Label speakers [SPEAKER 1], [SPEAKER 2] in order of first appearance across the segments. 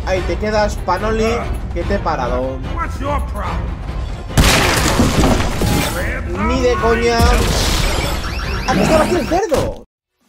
[SPEAKER 1] Ahí te quedas, Panoli, que te he parado. Ni de coña. ¡Ah, que estaba aquí el cerdo!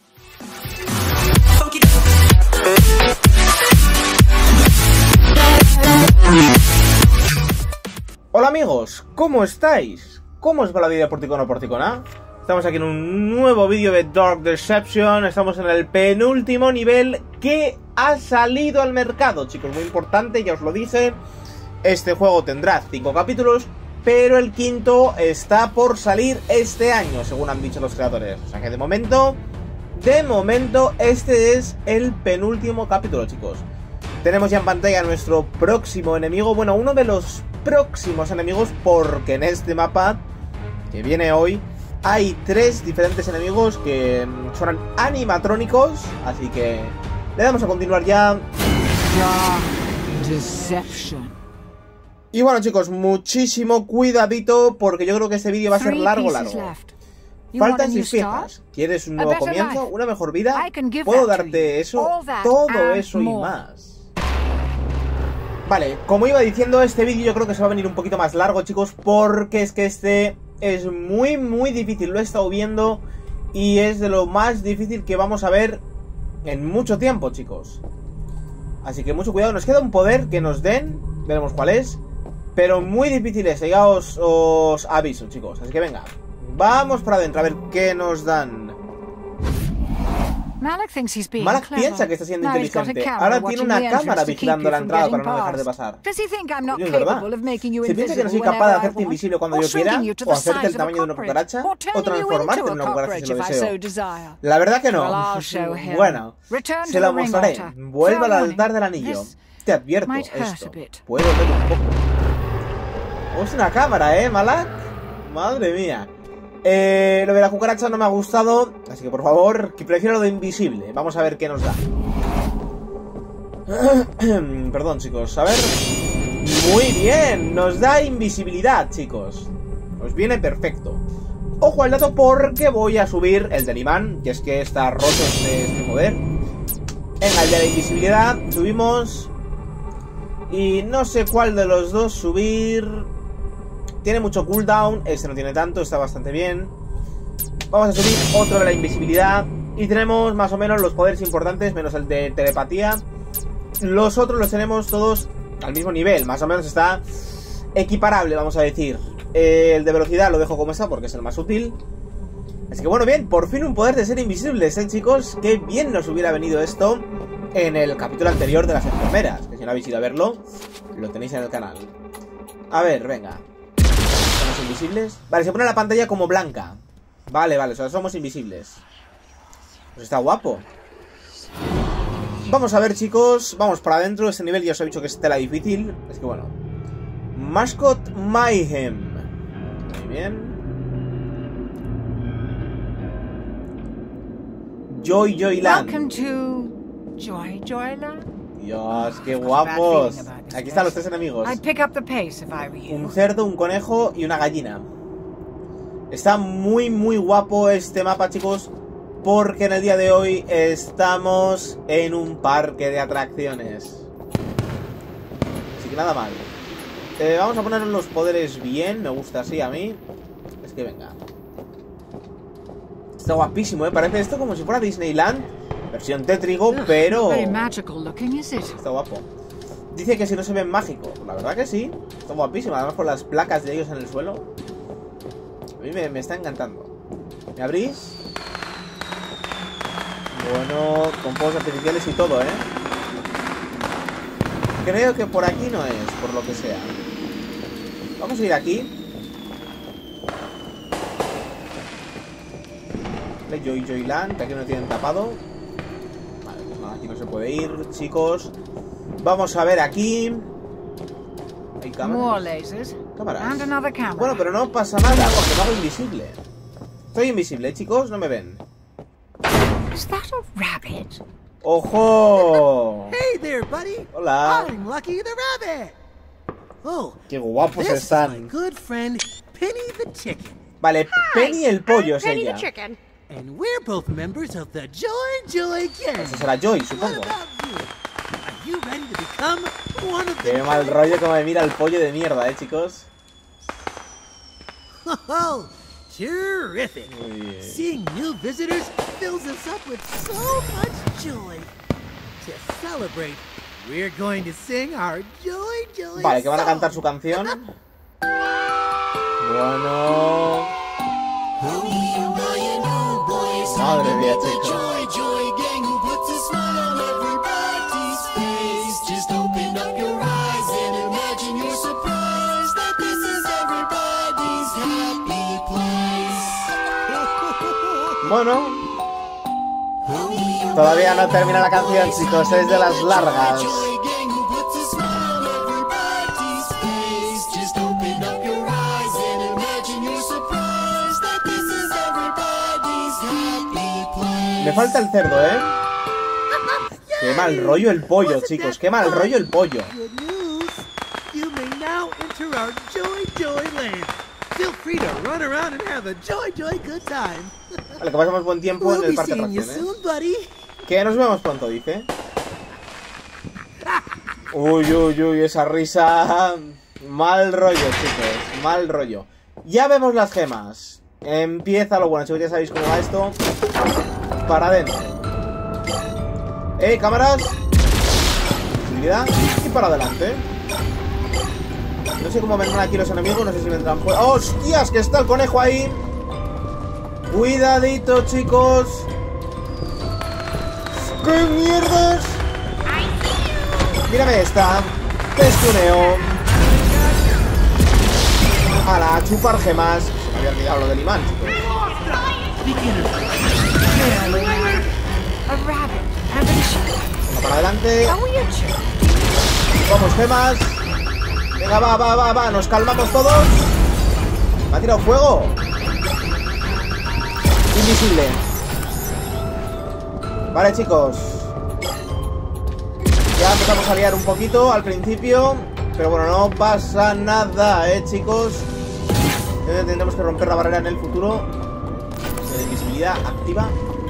[SPEAKER 1] Hola amigos, ¿cómo estáis? ¿Cómo os va la vida porticona o porticona? Estamos aquí en un nuevo vídeo de Dark Deception. Estamos en el penúltimo nivel que ha salido al mercado, chicos, muy importante, ya os lo dije. Este juego tendrá 5 capítulos, pero el quinto está por salir este año, según han dicho los creadores. O sea que de momento, este es el penúltimo capítulo, chicos. Tenemos ya en pantalla a nuestro próximo enemigo. Bueno, uno de los próximos enemigos, porque en este mapa que viene hoy hay 3 diferentes enemigos que son animatrónicos. Así que le damos a continuar ya. Y bueno, chicos, muchísimo cuidadito, porque yo creo que este vídeo va a ser largo. Faltan 6 piezas. ¿Quieres un nuevo comienzo? ¿Una mejor vida? Puedo darte eso, todo eso y más. Vale, como iba diciendo, este vídeo yo creo que se va a venir un poquito más largo, chicos, porque es que este es muy difícil. Lo he estado viendo y es de lo más difícil que vamos a ver en mucho tiempo, chicos. Así que mucho cuidado. Nos queda un poder que nos den, veremos cuál es, pero muy difícil es, ya os aviso, chicos. Así que venga, vamos para adentro a ver qué nos dan. Malak piensa que está siendo inteligente. Ahora tiene una cámara vigilando la entrada para no dejar de pasar. Es verdad. Si piensa que no soy capaz de hacerte invisible cuando yo quiera, o hacerte el tamaño de una cucaracha, o transformarte en una cucaracha si lo deseo. La verdad que no. Bueno, se la mostraré. Vuelva al altar del anillo. Te advierto esto. Puedo ver un poco. Es una cámara, Malak. Madre mía. Lo de la cucaracha no me ha gustado, así que por favor, que prefiero lo de invisible. Vamos a ver qué nos da. Perdón, chicos, a ver. Muy bien, nos da invisibilidad, chicos. Nos viene perfecto. Ojo al dato, porque voy a subir el del imán, que es que está roto este poder. Venga, el de la invisibilidad, subimos. Y no sé cuál de los dos subir. Tiene mucho cooldown, este no tiene tanto, está bastante bien. Vamos a subir otro de la invisibilidad. Y tenemos más o menos los poderes importantes, menos el de telepatía. Los otros los tenemos todos al mismo nivel, más o menos está equiparable, vamos a decir. El de velocidad lo dejo como está porque es el más útil. Así que bueno, bien, por fin un poder de ser invisibles, chicos. Qué bien nos hubiera venido esto en el capítulo anterior de las enfermeras, que si no habéis ido a verlo, lo tenéis en el canal. A ver, venga. ¿Somos invisibles? Vale, se pone la pantalla como blanca. Vale, o sea, somos invisibles. Pues está guapo. Vamos a ver, chicos. Vamos para adentro. Este nivel ya os he dicho que es tela difícil. Es que bueno. Mascot Mayhem. Muy bien. Joyland.
[SPEAKER 2] Welcome to Joyland.
[SPEAKER 1] Dios, qué guapos. Aquí están los 3 enemigos. Un cerdo, un conejo y una gallina. Está muy guapo este mapa, chicos, porque en el día de hoy estamos en un parque de atracciones. Así que nada mal. Vamos a poner los poderes bien. Me gusta así a mí. Es que venga. Está guapísimo, parece esto como si fuera Disneyland versión tétrico, pero está guapo. Dice que si no se ve mágico. La verdad que sí. Está guapísimo. Además con las placas de ellos en el suelo. A mí me está encantando. ¿Me abrís? Bueno, con fuegos artificiales y todo, Creo que por aquí no es, por lo que sea. Vamos a ir aquí. Joyland, que aquí no tienen tapado. Aquí no se puede ir, chicos. Vamos a ver aquí. Hay cámaras. Bueno, pero no pasa nada porque me hago invisible. Estoy invisible, chicos, no me ven. ¡Ojo!
[SPEAKER 3] Hey there, buddy.
[SPEAKER 1] Hola.
[SPEAKER 3] I'm Lucky the Rabbit. Oh,
[SPEAKER 1] qué guapos están.
[SPEAKER 3] Good friend Penny the Chicken.
[SPEAKER 1] Vale, Penny el pollo es ella.
[SPEAKER 3] And we're both members of the Joy Gang.
[SPEAKER 1] Esa será Joy, supongo.
[SPEAKER 3] Are you ready to become one of
[SPEAKER 1] Qué
[SPEAKER 3] the
[SPEAKER 1] mal rollo como me mira el pollo de mierda, chicos.
[SPEAKER 3] Oh, terrific.
[SPEAKER 1] Muy bien.
[SPEAKER 3] Seeing new visitors fills us up with so much joy. To celebrate, we're going to sing our joy, joy
[SPEAKER 1] Vale, que van a
[SPEAKER 3] song.
[SPEAKER 1] cantar su canción. Bueno... Madre mía, chicos. Bueno, todavía no termina la canción, chicos, es de las largas. Me falta el cerdo, ¿eh? Qué mal rollo el pollo, chicos, qué mal rollo el pollo.
[SPEAKER 3] Good news. You may now enter our joy, joy land. Feel free to run around and have a joy, joy good time.
[SPEAKER 1] Vale, que pasamos buen tiempo en
[SPEAKER 3] We'll
[SPEAKER 1] el
[SPEAKER 3] be
[SPEAKER 1] parque de
[SPEAKER 3] seeing you
[SPEAKER 1] atracciones.
[SPEAKER 3] soon, buddy.
[SPEAKER 1] Que nos vemos pronto, dice. Uy, uy, uy, esa risa. Mal rollo, chicos, mal rollo. Ya vemos las gemas. Empieza lo bueno, chicos, ya sabéis cómo va esto. Para adentro. Cámaras. Visibilidad. Y para adelante. No sé cómo vendrán aquí los enemigos, no sé si vendrán por... ¡Hostias! Que está el conejo ahí. Cuidadito, chicos. ¡Qué mierdas! Mírame esta. Testuneo. A la chupar gemas. Se me había olvidado lo del imán, chicos.
[SPEAKER 2] A rabbit and a chick.
[SPEAKER 1] Venga, para adelante.
[SPEAKER 2] Are we a chick?
[SPEAKER 1] Vamos, gemas. Venga, va. Nos calmamos todos. Me ha tirado fuego. Invisible. Vale, chicos. Ya empezamos a liar un poquito al principio. Pero bueno, no pasa nada, chicos. Tendremos que romper la barrera en el futuro. Invisibilidad activa.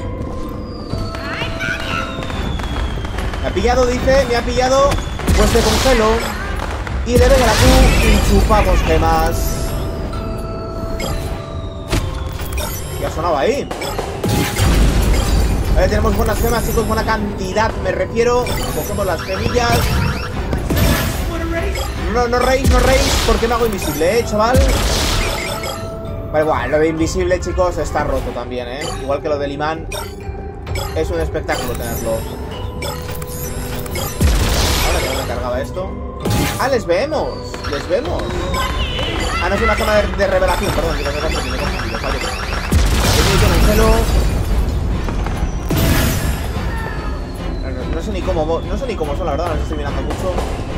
[SPEAKER 1] Me ha pillado, dice. Me ha pillado. Pues te congelo. Y le venga la Q y chupamos gemas. ¿Qué ha sonado ahí? Vale, tenemos buenas gemas, chicos. Buena cantidad, me refiero. Cogemos las gemillas. No reís, porque me hago invisible, chaval. Vale, bueno, lo de invisible, chicos, está roto también, igual que lo del imán. Es un espectáculo tenerlo. Ahora que no me cargaba esto. Ah, les vemos. Ah, no es una zona de revelación, perdón, que me he confundido. No sé ni cómo son, la verdad, no los estoy mirando mucho.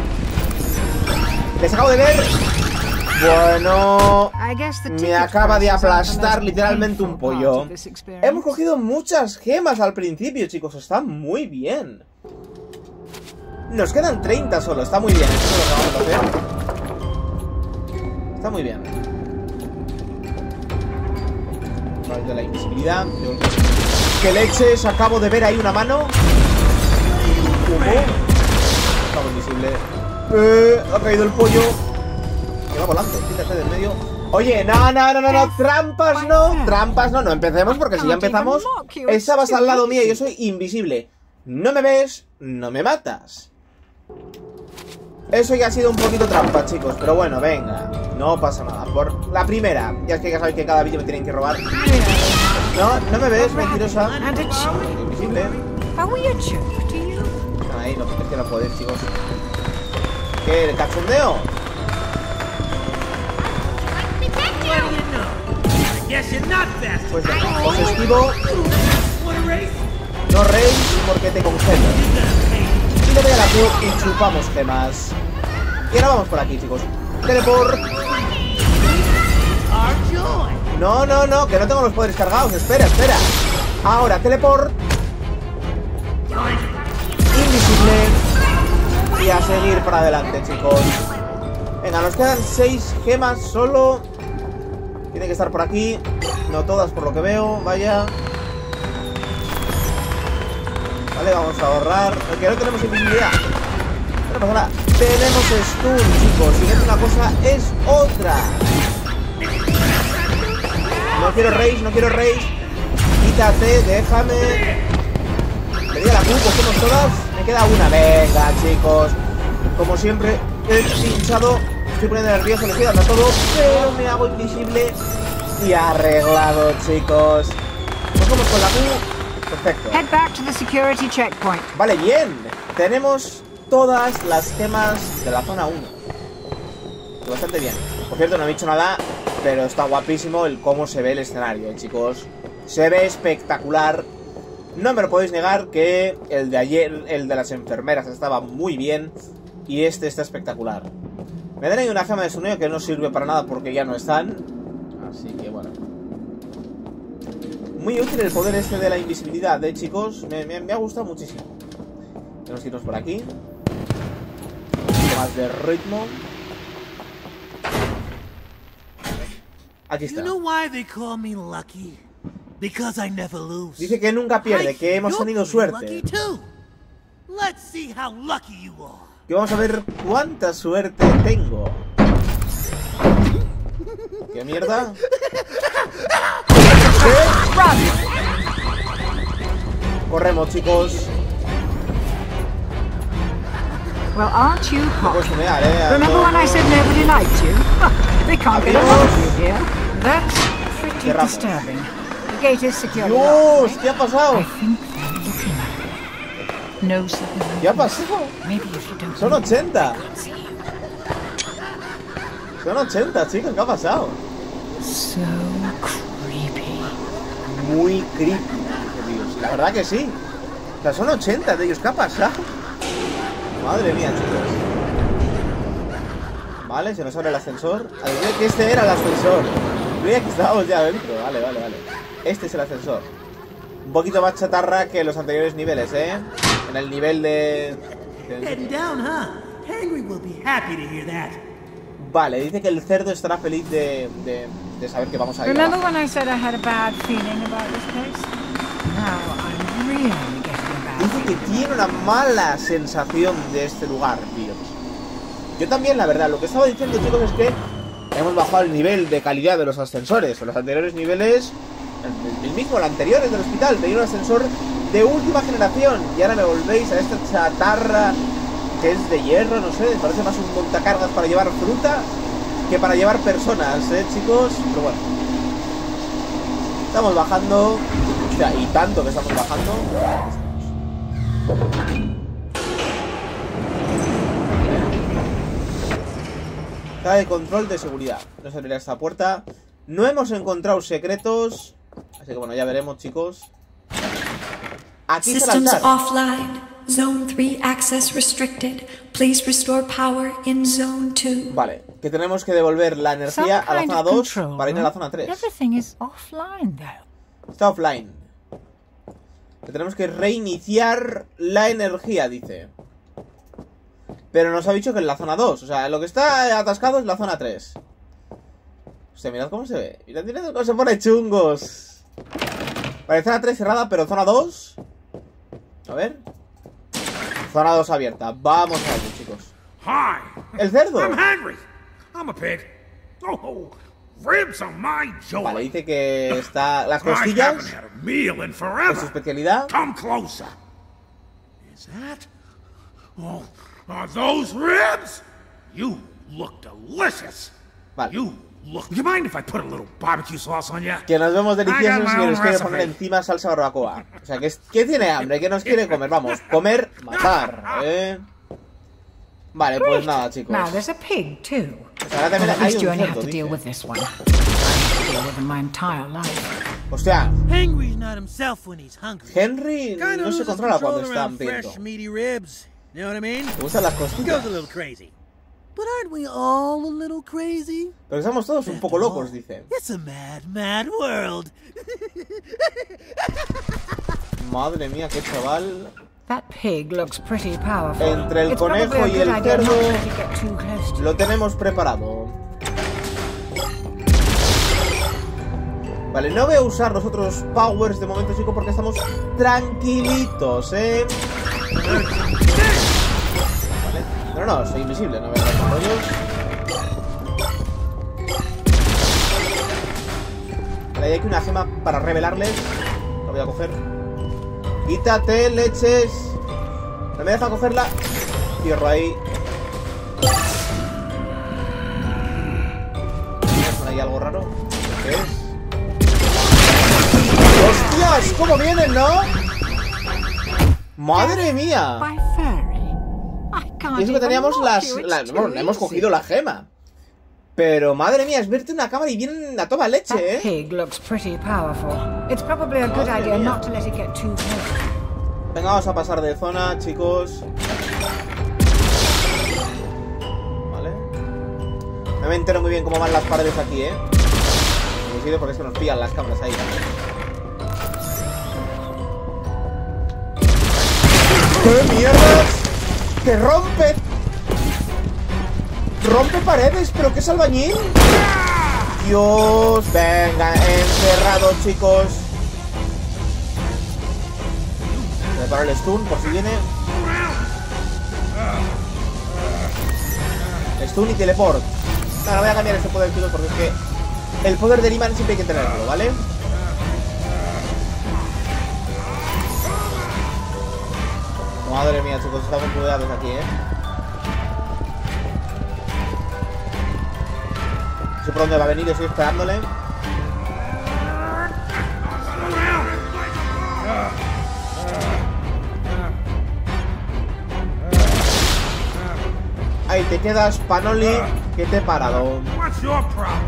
[SPEAKER 1] Les acabo de ver. Bueno, me acaba de aplastar literalmente un pollo. Hemos cogido muchas gemas al principio, chicos. Está muy bien. Nos quedan 30 solo. Está muy bien. Esto es lo que vamos a hacer. Está muy bien. Vale, de la invisibilidad. ¡Qué leches! Acabo de ver ahí una mano. Estaba invisible. Ha caído el pollo. Que va volando, quítate del medio. Oye, no, trampas no empecemos, porque si ya empezamos, estabas al lado mío y yo soy invisible. No me ves, no me matas. Eso ya ha sido un poquito trampa, chicos, pero bueno, venga, no pasa nada. Por la primera, ya es que ya sabéis que en cada vídeo me tienen que robar. No me ves, mentirosa. Invisible. Están ahí, no, es que no podéis, chicos. ¿Qué? ¿El cachondeo? Pues venga, os esquivo. No reís porque te congelo. Y le doy a la Q y chupamos gemas. Y ahora vamos por aquí, chicos. Teleport. No, que no tengo los poderes cargados. Espera. Ahora, teleport. Invisible. Y a seguir para adelante, chicos. Venga, nos quedan 6 gemas solo. Tiene que estar por aquí. No todas por lo que veo, vaya. Vale, vamos a ahorrar. Porque no tenemos invisibilidad. No pasa nada. Tenemos stun, chicos. Si no es una cosa, es otra. No quiero rage, no quiero rage. Quítate, déjame. Le di a la Q, cogemos todas. Me queda una. Venga, chicos. Como siempre, he pinchado. Estoy poniendo nervioso, le estoy dando todo. Pero me hago invisible. Y arreglado, chicos. Cogemos con la Q. Perfecto.
[SPEAKER 2] Head back to the security checkpoint.
[SPEAKER 1] Vale, bien. Tenemos todas las gemas de la zona 1. Bastante bien. Por cierto, no he dicho nada, pero está guapísimo el cómo se ve el escenario, chicos. Se ve espectacular. No me lo podéis negar que el de ayer, el de las enfermeras, estaba muy bien. Y este está espectacular. Me dan ahí una gema de sonido que no sirve para nada porque ya no están. Así que bueno. Muy útil el poder este de la invisibilidad, chicos. Me ha gustado muchísimo. Tenemos que irnos por aquí. Un poco más de ritmo. Aquí está.
[SPEAKER 3] You know why they call me lucky? Because I never lose.
[SPEAKER 1] Dice que nunca pierde, que hemos tenido suerte.
[SPEAKER 3] Lucky too. Let's see how lucky you are.
[SPEAKER 1] Que vamos a ver cuánta suerte tengo. ¿Qué mierda? ¿Qué? Corremos, chicos.
[SPEAKER 2] Well, aren't you
[SPEAKER 1] No
[SPEAKER 2] hot?
[SPEAKER 1] puedo sumear,
[SPEAKER 2] Remember when I said nobody liked you? They can't get enough of you here. That's pretty
[SPEAKER 1] Cerramos.
[SPEAKER 2] disturbing. The gate is secure.
[SPEAKER 1] ¡Dios! ¿Qué ha pasado?
[SPEAKER 2] I think they're looking at me. No signal.
[SPEAKER 1] ¿Qué ha pasado?
[SPEAKER 2] Maybe if you don't
[SPEAKER 1] Son
[SPEAKER 2] move,
[SPEAKER 1] 80.
[SPEAKER 2] they can't see you.
[SPEAKER 1] Son 80, chicos. ¿Qué ha pasado?
[SPEAKER 2] So creepy.
[SPEAKER 1] Muy creepy, dice Dios. La verdad que sí. O sea, son 80 de ellos. ¿Qué ha pasado? Madre mía, chicos. Vale, se nos abre el ascensor. Adiviné que este era el ascensor. Creía que estábamos ya dentro. Vale. Este es el ascensor. Un poquito más chatarra que los anteriores niveles, En el nivel de...
[SPEAKER 3] Heading down, huh? Henry will be happy to hear that.
[SPEAKER 1] Vale, dice que el cerdo estará feliz de saber que vamos a ir
[SPEAKER 2] Remember
[SPEAKER 1] abajo.
[SPEAKER 2] when I said I had a bad feeling about this place? Now I'm really getting a bad
[SPEAKER 1] Dice que tiene una mala sensación de este lugar, tío. Yo también, la verdad. Lo que estaba diciendo, chicos, es que hemos bajado el nivel de calidad de los ascensores. En los anteriores niveles, el mismo, el anterior, el del hospital, tenía un ascensor de última generación. Y ahora me volvéis a esta chatarra que es de hierro, no sé. Parece más un montacargas para llevar fruta que para llevar personas, chicos. Pero bueno. Estamos bajando. O sea, y tanto que estamos bajando. Está de control de seguridad. No se abrirá esta puerta. No hemos encontrado secretos. Así que bueno, ya veremos, chicos. Aquí está el
[SPEAKER 4] Systems
[SPEAKER 1] altar.
[SPEAKER 4] offline. Zone 3 access restricted. Please restore power in Zone 2.
[SPEAKER 1] Vale, que tenemos que devolver la energía a la zona 2 para ir a la zona 3.
[SPEAKER 2] Everything is offline though.
[SPEAKER 1] Está offline. Que tenemos que reiniciar la energía, dice. Pero nos ha dicho que en la zona 2. O sea, lo que está atascado es la zona 3. Hostia, mirad cómo se ve. Mirad cómo se pone chungos. Vale, zona 3 cerrada, pero zona 2. A ver. Zona 2 abierta. Vamos a ello, chicos.
[SPEAKER 5] Hi.
[SPEAKER 1] ¡El cerdo!
[SPEAKER 5] I'm Henry. I'm a pig. Oh, ribs are my joy.
[SPEAKER 1] Vale, dice que está... Las
[SPEAKER 5] I haven't
[SPEAKER 1] costillas
[SPEAKER 5] had a meal in
[SPEAKER 1] es su
[SPEAKER 5] forever.
[SPEAKER 1] especialidad.
[SPEAKER 5] Come closer. Is that? Oh, are those ribs? You look delicious.
[SPEAKER 1] Vale.
[SPEAKER 5] You look. You mind if I put a little barbecue sauce on you?
[SPEAKER 1] Que nos vemos deliciosos y que nos quiere
[SPEAKER 5] recipe.
[SPEAKER 1] poner encima salsa barbacoa. O sea, que tiene hambre, que nos quiere comer. Vamos, comer, matar, Vale, pues nada, chicos.
[SPEAKER 2] Now there's a pig too.
[SPEAKER 1] O sea, ahora también
[SPEAKER 2] Well, at
[SPEAKER 1] hay
[SPEAKER 2] least you
[SPEAKER 1] un
[SPEAKER 2] only
[SPEAKER 1] cerdo,
[SPEAKER 2] have to deal
[SPEAKER 1] dice.
[SPEAKER 2] with this one. I've had to deal with him my entire life.
[SPEAKER 1] Hostia,
[SPEAKER 3] Henry's not himself when he's hungry.
[SPEAKER 1] Henry
[SPEAKER 3] Kinda
[SPEAKER 1] no se
[SPEAKER 3] loses
[SPEAKER 1] controla cuando
[SPEAKER 3] control
[SPEAKER 1] está
[SPEAKER 3] around
[SPEAKER 1] hambriento.
[SPEAKER 3] fresh, meaty ribs. You know what I mean?
[SPEAKER 1] Me gustan las
[SPEAKER 3] He goes
[SPEAKER 1] costillas.
[SPEAKER 3] a little crazy. But aren't we all a little crazy?
[SPEAKER 1] Pero estamos todos un poco locos, dice.
[SPEAKER 3] It's a mad, mad world.
[SPEAKER 1] Madre mía, qué chaval.
[SPEAKER 2] That pig looks pretty powerful.
[SPEAKER 1] Entre el
[SPEAKER 2] It's probably
[SPEAKER 1] conejo
[SPEAKER 2] a
[SPEAKER 1] y
[SPEAKER 2] good
[SPEAKER 1] el
[SPEAKER 2] idea not
[SPEAKER 1] cerdo,
[SPEAKER 2] to let it get too close to
[SPEAKER 1] Lo tenemos preparado. Vale, no voy a usar los otros powers de momento, chicos, porque estamos tranquilitos, Vale. Bueno, no, soy invisible, no me voy a dar rollos. Vale, hay aquí una gema para revelarles. La voy a coger. Quítate, leches. No me deja cogerla. Cierro ahí. Hay algo raro. ¿Qué es? ¡Hostias! ¿Cómo vienen, no? ¡Madre mía!
[SPEAKER 2] By fairy. I can't
[SPEAKER 1] Y eso que
[SPEAKER 2] even
[SPEAKER 1] teníamos
[SPEAKER 2] mock you, it's
[SPEAKER 1] bueno,
[SPEAKER 2] too
[SPEAKER 1] hemos
[SPEAKER 2] easy.
[SPEAKER 1] cogido la gema. Pero madre mía, es verte una cámara y vienen a toda
[SPEAKER 2] That
[SPEAKER 1] leche, ¿eh?
[SPEAKER 2] pig looks pretty powerful. It's probably a good
[SPEAKER 1] Madre
[SPEAKER 2] idea
[SPEAKER 1] mía.
[SPEAKER 2] not to let it get too close.
[SPEAKER 1] Venga, vamos a pasar de zona, chicos. Vale. No me entero muy bien cómo van las paredes aquí, ¿eh? Me sigue porque es que nos pillan las cámaras ahí. ¡Qué mierdas! ¡Que rompe! ¡Rompe paredes! ¿Pero qué es albañil? Dios, venga, encerrado, chicos. Preparo el stun por si viene. Stun y teleport. No voy a cambiar este poder, chicos, porque es que el poder del imán siempre hay que tenerlo, ¿vale? Madre mía, chicos, estamos cuidados aquí, ¿eh? No sé por dónde va a venir, estoy esperándole. Ahí te quedas, Panoli, que te he parado.
[SPEAKER 5] What's your problem?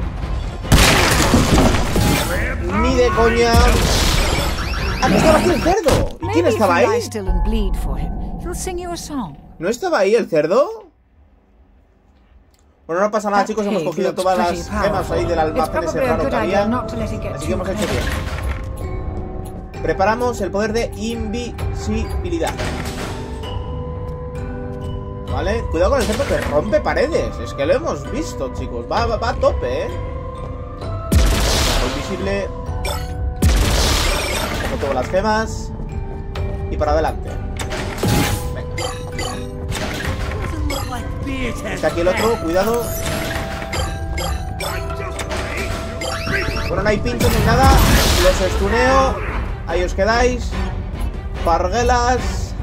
[SPEAKER 1] Ni de coña. Ah, que estaba aquí el cerdo. ¿Y quién
[SPEAKER 2] Maybe
[SPEAKER 1] estaba
[SPEAKER 2] if you lie
[SPEAKER 1] ahí?
[SPEAKER 2] still and bleed for him, he'll sing you a song.
[SPEAKER 1] ¿No estaba ahí el cerdo? Bueno, no pasa nada, chicos, hemos cogido todas las gemas ahí del almacén ese raro que había. Así que hemos hecho bien. Preparamos el poder de invisibilidad. Vale, cuidado con el cerdo que rompe paredes. Es que lo hemos visto, chicos. Va a tope, ¿eh? Invisible. Cojo todas las gemas. Y para adelante. Venga.
[SPEAKER 3] Doesn't look like Beers has
[SPEAKER 1] Está aquí el otro, cuidado. Bueno, no hay pinchos ni nada. Los estuneo. Ahí os quedáis. Parguelas.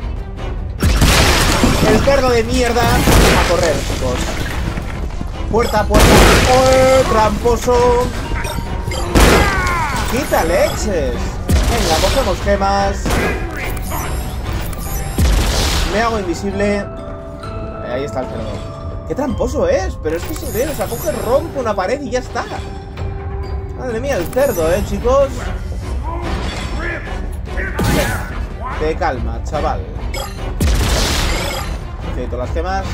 [SPEAKER 1] El cerdo de mierda. A correr, chicos. Puerta, puerta. ¡Oh, tramposo! ¡Quita leches! Venga, cogemos gemas. Me hago invisible. Ahí está el cerdo. ¡Qué tramposo es! Pero es que se ve, o sea, coge, rompe una pared y ya está. Madre mía, el cerdo, chicos. Venga, te calma, chaval. Ok, todas las gemas.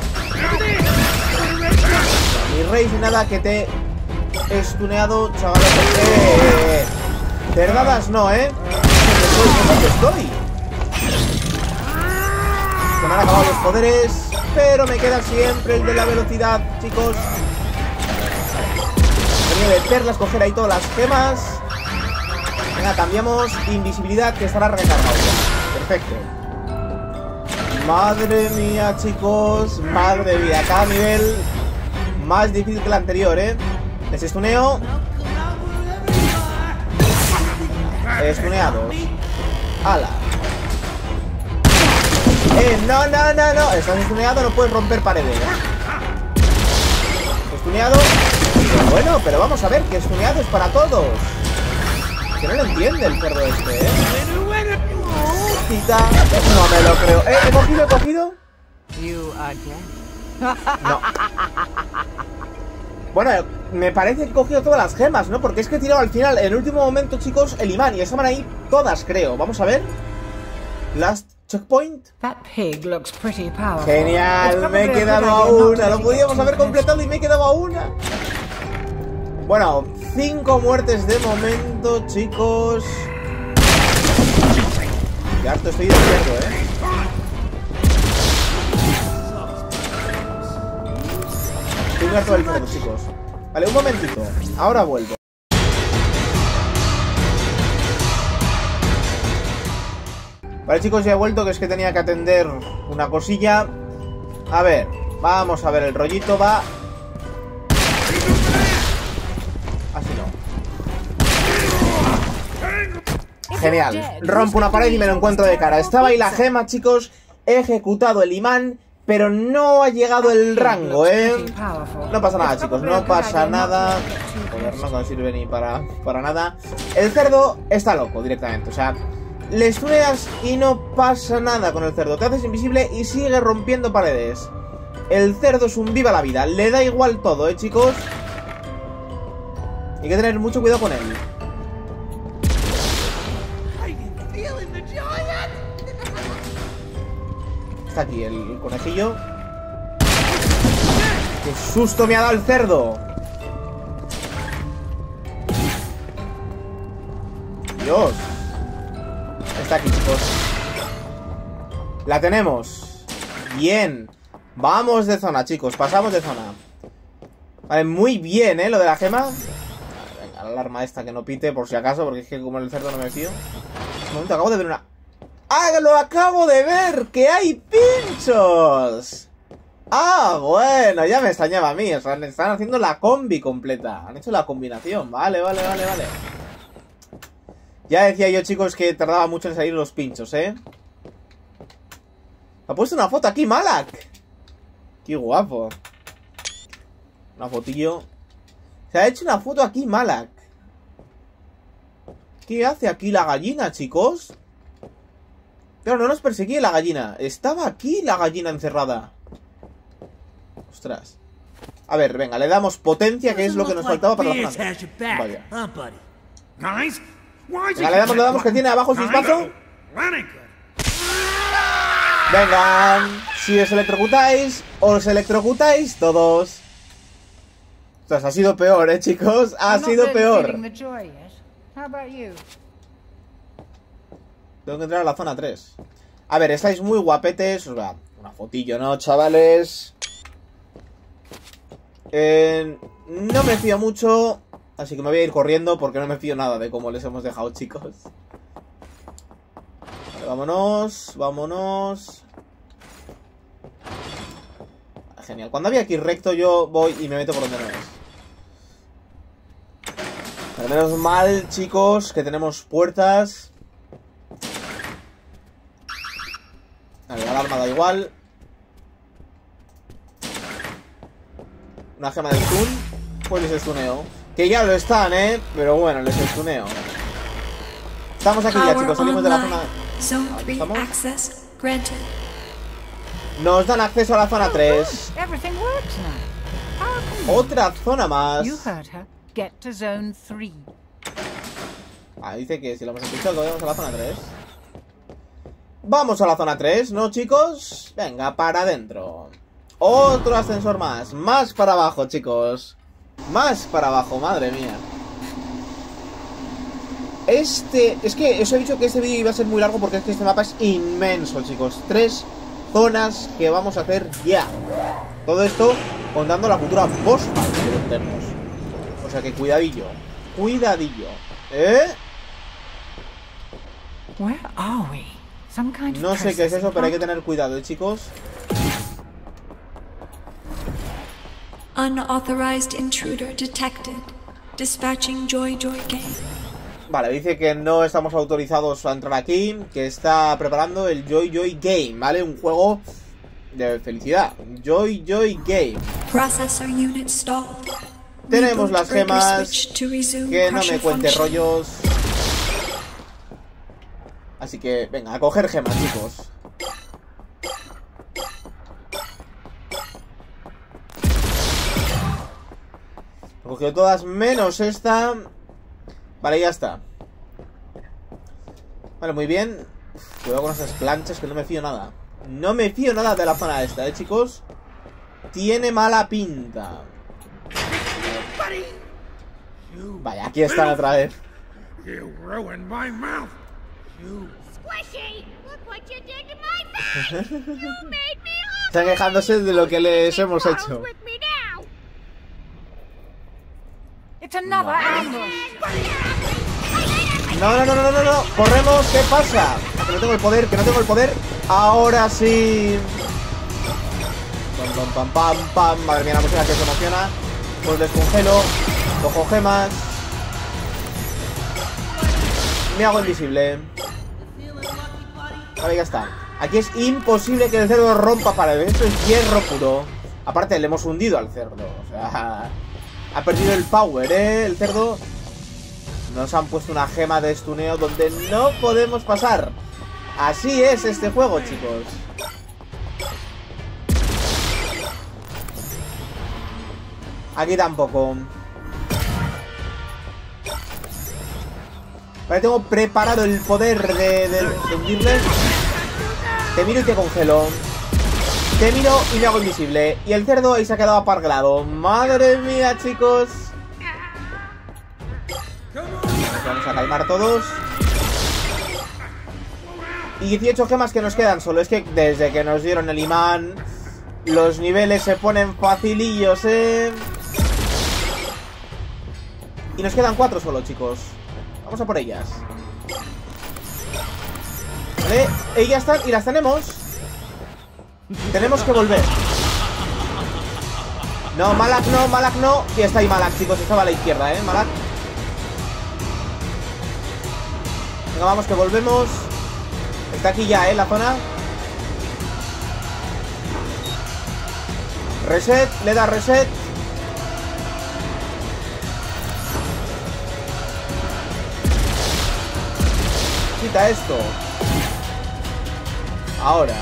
[SPEAKER 1] Ni rey ni nada que te he estuneado, chaval. Cerdadas no, ¿Dónde estoy? Se me han acabado los poderes, pero me queda siempre el de la velocidad, chicos. Tenía de perlas, coger ahí todas las gemas. Venga, cambiamos invisibilidad, que estará recargado. Perfecto. Madre mía, chicos. Madre mía, cada nivel más difícil que el anterior, Les estuneo. Estuneados. ¡Hala! No. Estás estuneado, no puedes romper paredes. Estuneado. Bueno, pero vamos a ver que estuneado es para todos. Que no lo entiende el cerdo este, Quita. No me lo creo. He cogido.
[SPEAKER 2] You again?
[SPEAKER 1] No. Bueno, me parece que he cogido todas las gemas, ¿no? Porque es que he tirado al final, en el último momento, chicos, el imán. Y estaban ahí todas, creo. Vamos a ver. Last checkpoint.
[SPEAKER 2] That pig looks pretty powerful.
[SPEAKER 1] Genial, me he quedado a una. Lo podíamos haber completado y me he quedado a una. Bueno, 5 muertes de momento, chicos. Qué harto estoy de cerdo, Estoy muy harto del cerdo, chicos. Vale, un momentito. Ahora vuelvo. Vale, chicos, ya he vuelto, que es que tenía que atender una cosilla. A ver, vamos a ver, el rollito va... Así no. Genial. Rompo una pared y me lo encuentro de cara. Estaba ahí la gema, chicos. He ejecutado el imán, pero no ha llegado el rango, ¿eh? No pasa nada, chicos, no pasa nada. Joder, no sirve ni para nada. El cerdo está loco directamente, o sea, le stuneas y no pasa nada con el cerdo. Te haces invisible y sigue rompiendo paredes. El cerdo es un viva la vida, le da igual todo, chicos. Hay que tener mucho cuidado con él. Está aquí el conejillo. ¡Qué susto me ha dado el cerdo! Dios. Está aquí, chicos. La tenemos. Bien. Vamos de zona, chicos. Pasamos de zona. Vale, muy bien, lo de la gema. Venga, la alarma esta que no pite por si acaso, porque es que como el cerdo no me fío. Un momento, acabo de ver una... ¡Ah, lo acabo de ver! ¡Que hay pinchos! ¡Ah, bueno! Ya me extrañaba a mí. O sea, están haciendo la combi completa. Han hecho la combinación. Vale. Ya decía yo, chicos, que tardaba mucho en salir los pinchos, ¿eh? Ha puesto una foto aquí, Malak. ¡Qué guapo! Una fotillo. Se ha hecho una foto aquí, Malak. ¿Qué hace aquí la gallina, chicos? Pero no nos perseguía la gallina. Estaba aquí la gallina encerrada. Ostras. A ver, venga, le damos potencia, que es lo que nos faltaba para la zona. Vaya. Venga, le damos que tiene abajo el chispazo. Venga. Si os electrocutáis todos. Ostras, ha sido peor, chicos. Ha sido peor. Tengo que entrar a la zona 3. A ver, estáis muy guapetes. O sea, una fotillo, ¿no, chavales? No me fío mucho. Así que me voy a ir corriendo porque no me fío nada de cómo les hemos dejado, chicos. Vale, vámonos. Genial. Cuando había aquí recto yo voy y me meto por donde no es. Pero menos mal, chicos, que tenemos puertas. Vale, la alarma da igual. Una gema de stun. Pues les stuneo. Que ya lo están, pero bueno, les stuneo. Estamos aquí ya, chicos. Salimos de la zona. Nos dan acceso a la zona 3. Otra zona más. Ah, dice que si lo hemos escuchado, vamos a la zona 3. Vamos a la zona 3, ¿no, chicos? Venga, para adentro. Otro ascensor más. Más para abajo, chicos. Más para abajo, madre mía. Es que os he dicho que este vídeo iba a ser muy largo porque es que este mapa es inmenso, chicos. 3 zonas que vamos a hacer ya. Todo esto contando la cultura post-mal que tenemos. O sea que cuidadillo.
[SPEAKER 2] Where are we?
[SPEAKER 1] No sé qué es eso, pero hay que tener cuidado, chicos.
[SPEAKER 4] Unauthorized intruder detected. Dispatching Joy Game.
[SPEAKER 1] Vale, dice que no estamos autorizados a entrar aquí, que está preparando el Joy Game, ¿vale? Un juego de felicidad. Joy Game.
[SPEAKER 4] Processor unit stalled.
[SPEAKER 1] Tenemos las gemas. Que no me cuente rollos. Así que, venga, a coger gemas, chicos. He cogido todas menos esta. Vale, ya está. Vale, muy bien. Cuidado con esas planchas que no me fío nada. No me fío nada de la zona esta, chicos. Tiene mala pinta. Vaya, aquí están otra vez. Están quejándose de lo que les hemos hecho. No. Corremos, ¿qué pasa? Que no tengo el poder, Ahora sí. Pam, pam, pam, pam. Madre mía, la música que se emociona. Pues descongelo. Cojo gemas. Me hago invisible. Vale, ya está. Aquí es imposible que el cerdo rompa paredes. Esto es hierro puro. Aparte, le hemos hundido al cerdo. O sea, ha perdido el power, el cerdo. Nos han puesto una gema de estuneo donde no podemos pasar. Así es este juego, chicos. Aquí tampoco. Vale, tengo preparado el poder de hundirles. Te miro y te congelo. Te miro y me hago invisible. Y el cerdo ahí se ha quedado aparglado. Madre mía, chicos. Nos vamos a calmar todos. Y 18 gemas que nos quedan solo. Es que desde que nos dieron el imán, los niveles se ponen facilillos, Y nos quedan 4 solo, chicos. Vamos a por ellas. Vale, ellas están y las tenemos. Tenemos que volver. No, Malak no, Malak no. Y está ahí Malak, chicos, estaba a la izquierda, Malak. Venga, vamos que volvemos. Está aquí ya, la zona. Reset, le da reset. Quita esto. Ahora.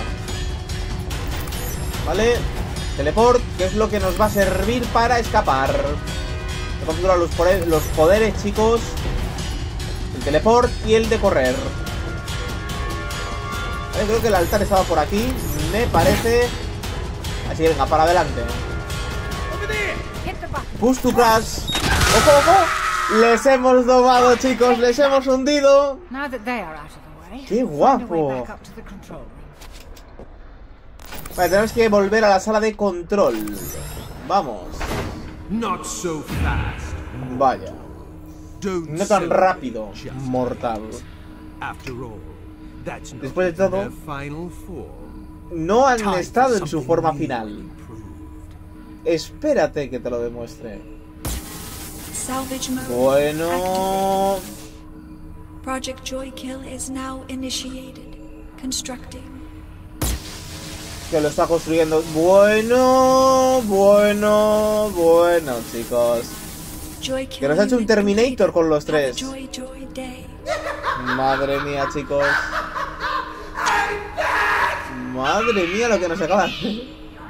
[SPEAKER 1] Vale. Teleport, que es lo que nos va a servir para escapar. He configurado los poderes, chicos. El teleport y el de correr. Vale, creo que el altar estaba por aquí, me parece. Así que venga, para adelante. Push to crash. ¡Ojo, ojo! Les hemos domado, chicos, les hemos hundido. ¡Qué guapo! Vale, tenemos que volver a la sala de control. Vamos. Vaya. No tan rápido, mortal. Después de todo, no han estado en su forma final. Espérate que te lo demuestre. Bueno.
[SPEAKER 4] Project Joykill is now initiated. Constructing.
[SPEAKER 1] Que lo está construyendo. Bueno, bueno, bueno, chicos. Que nos ha hecho un Terminator con los tres. Madre mía, chicos. Madre mía lo que nos acaba de hacer.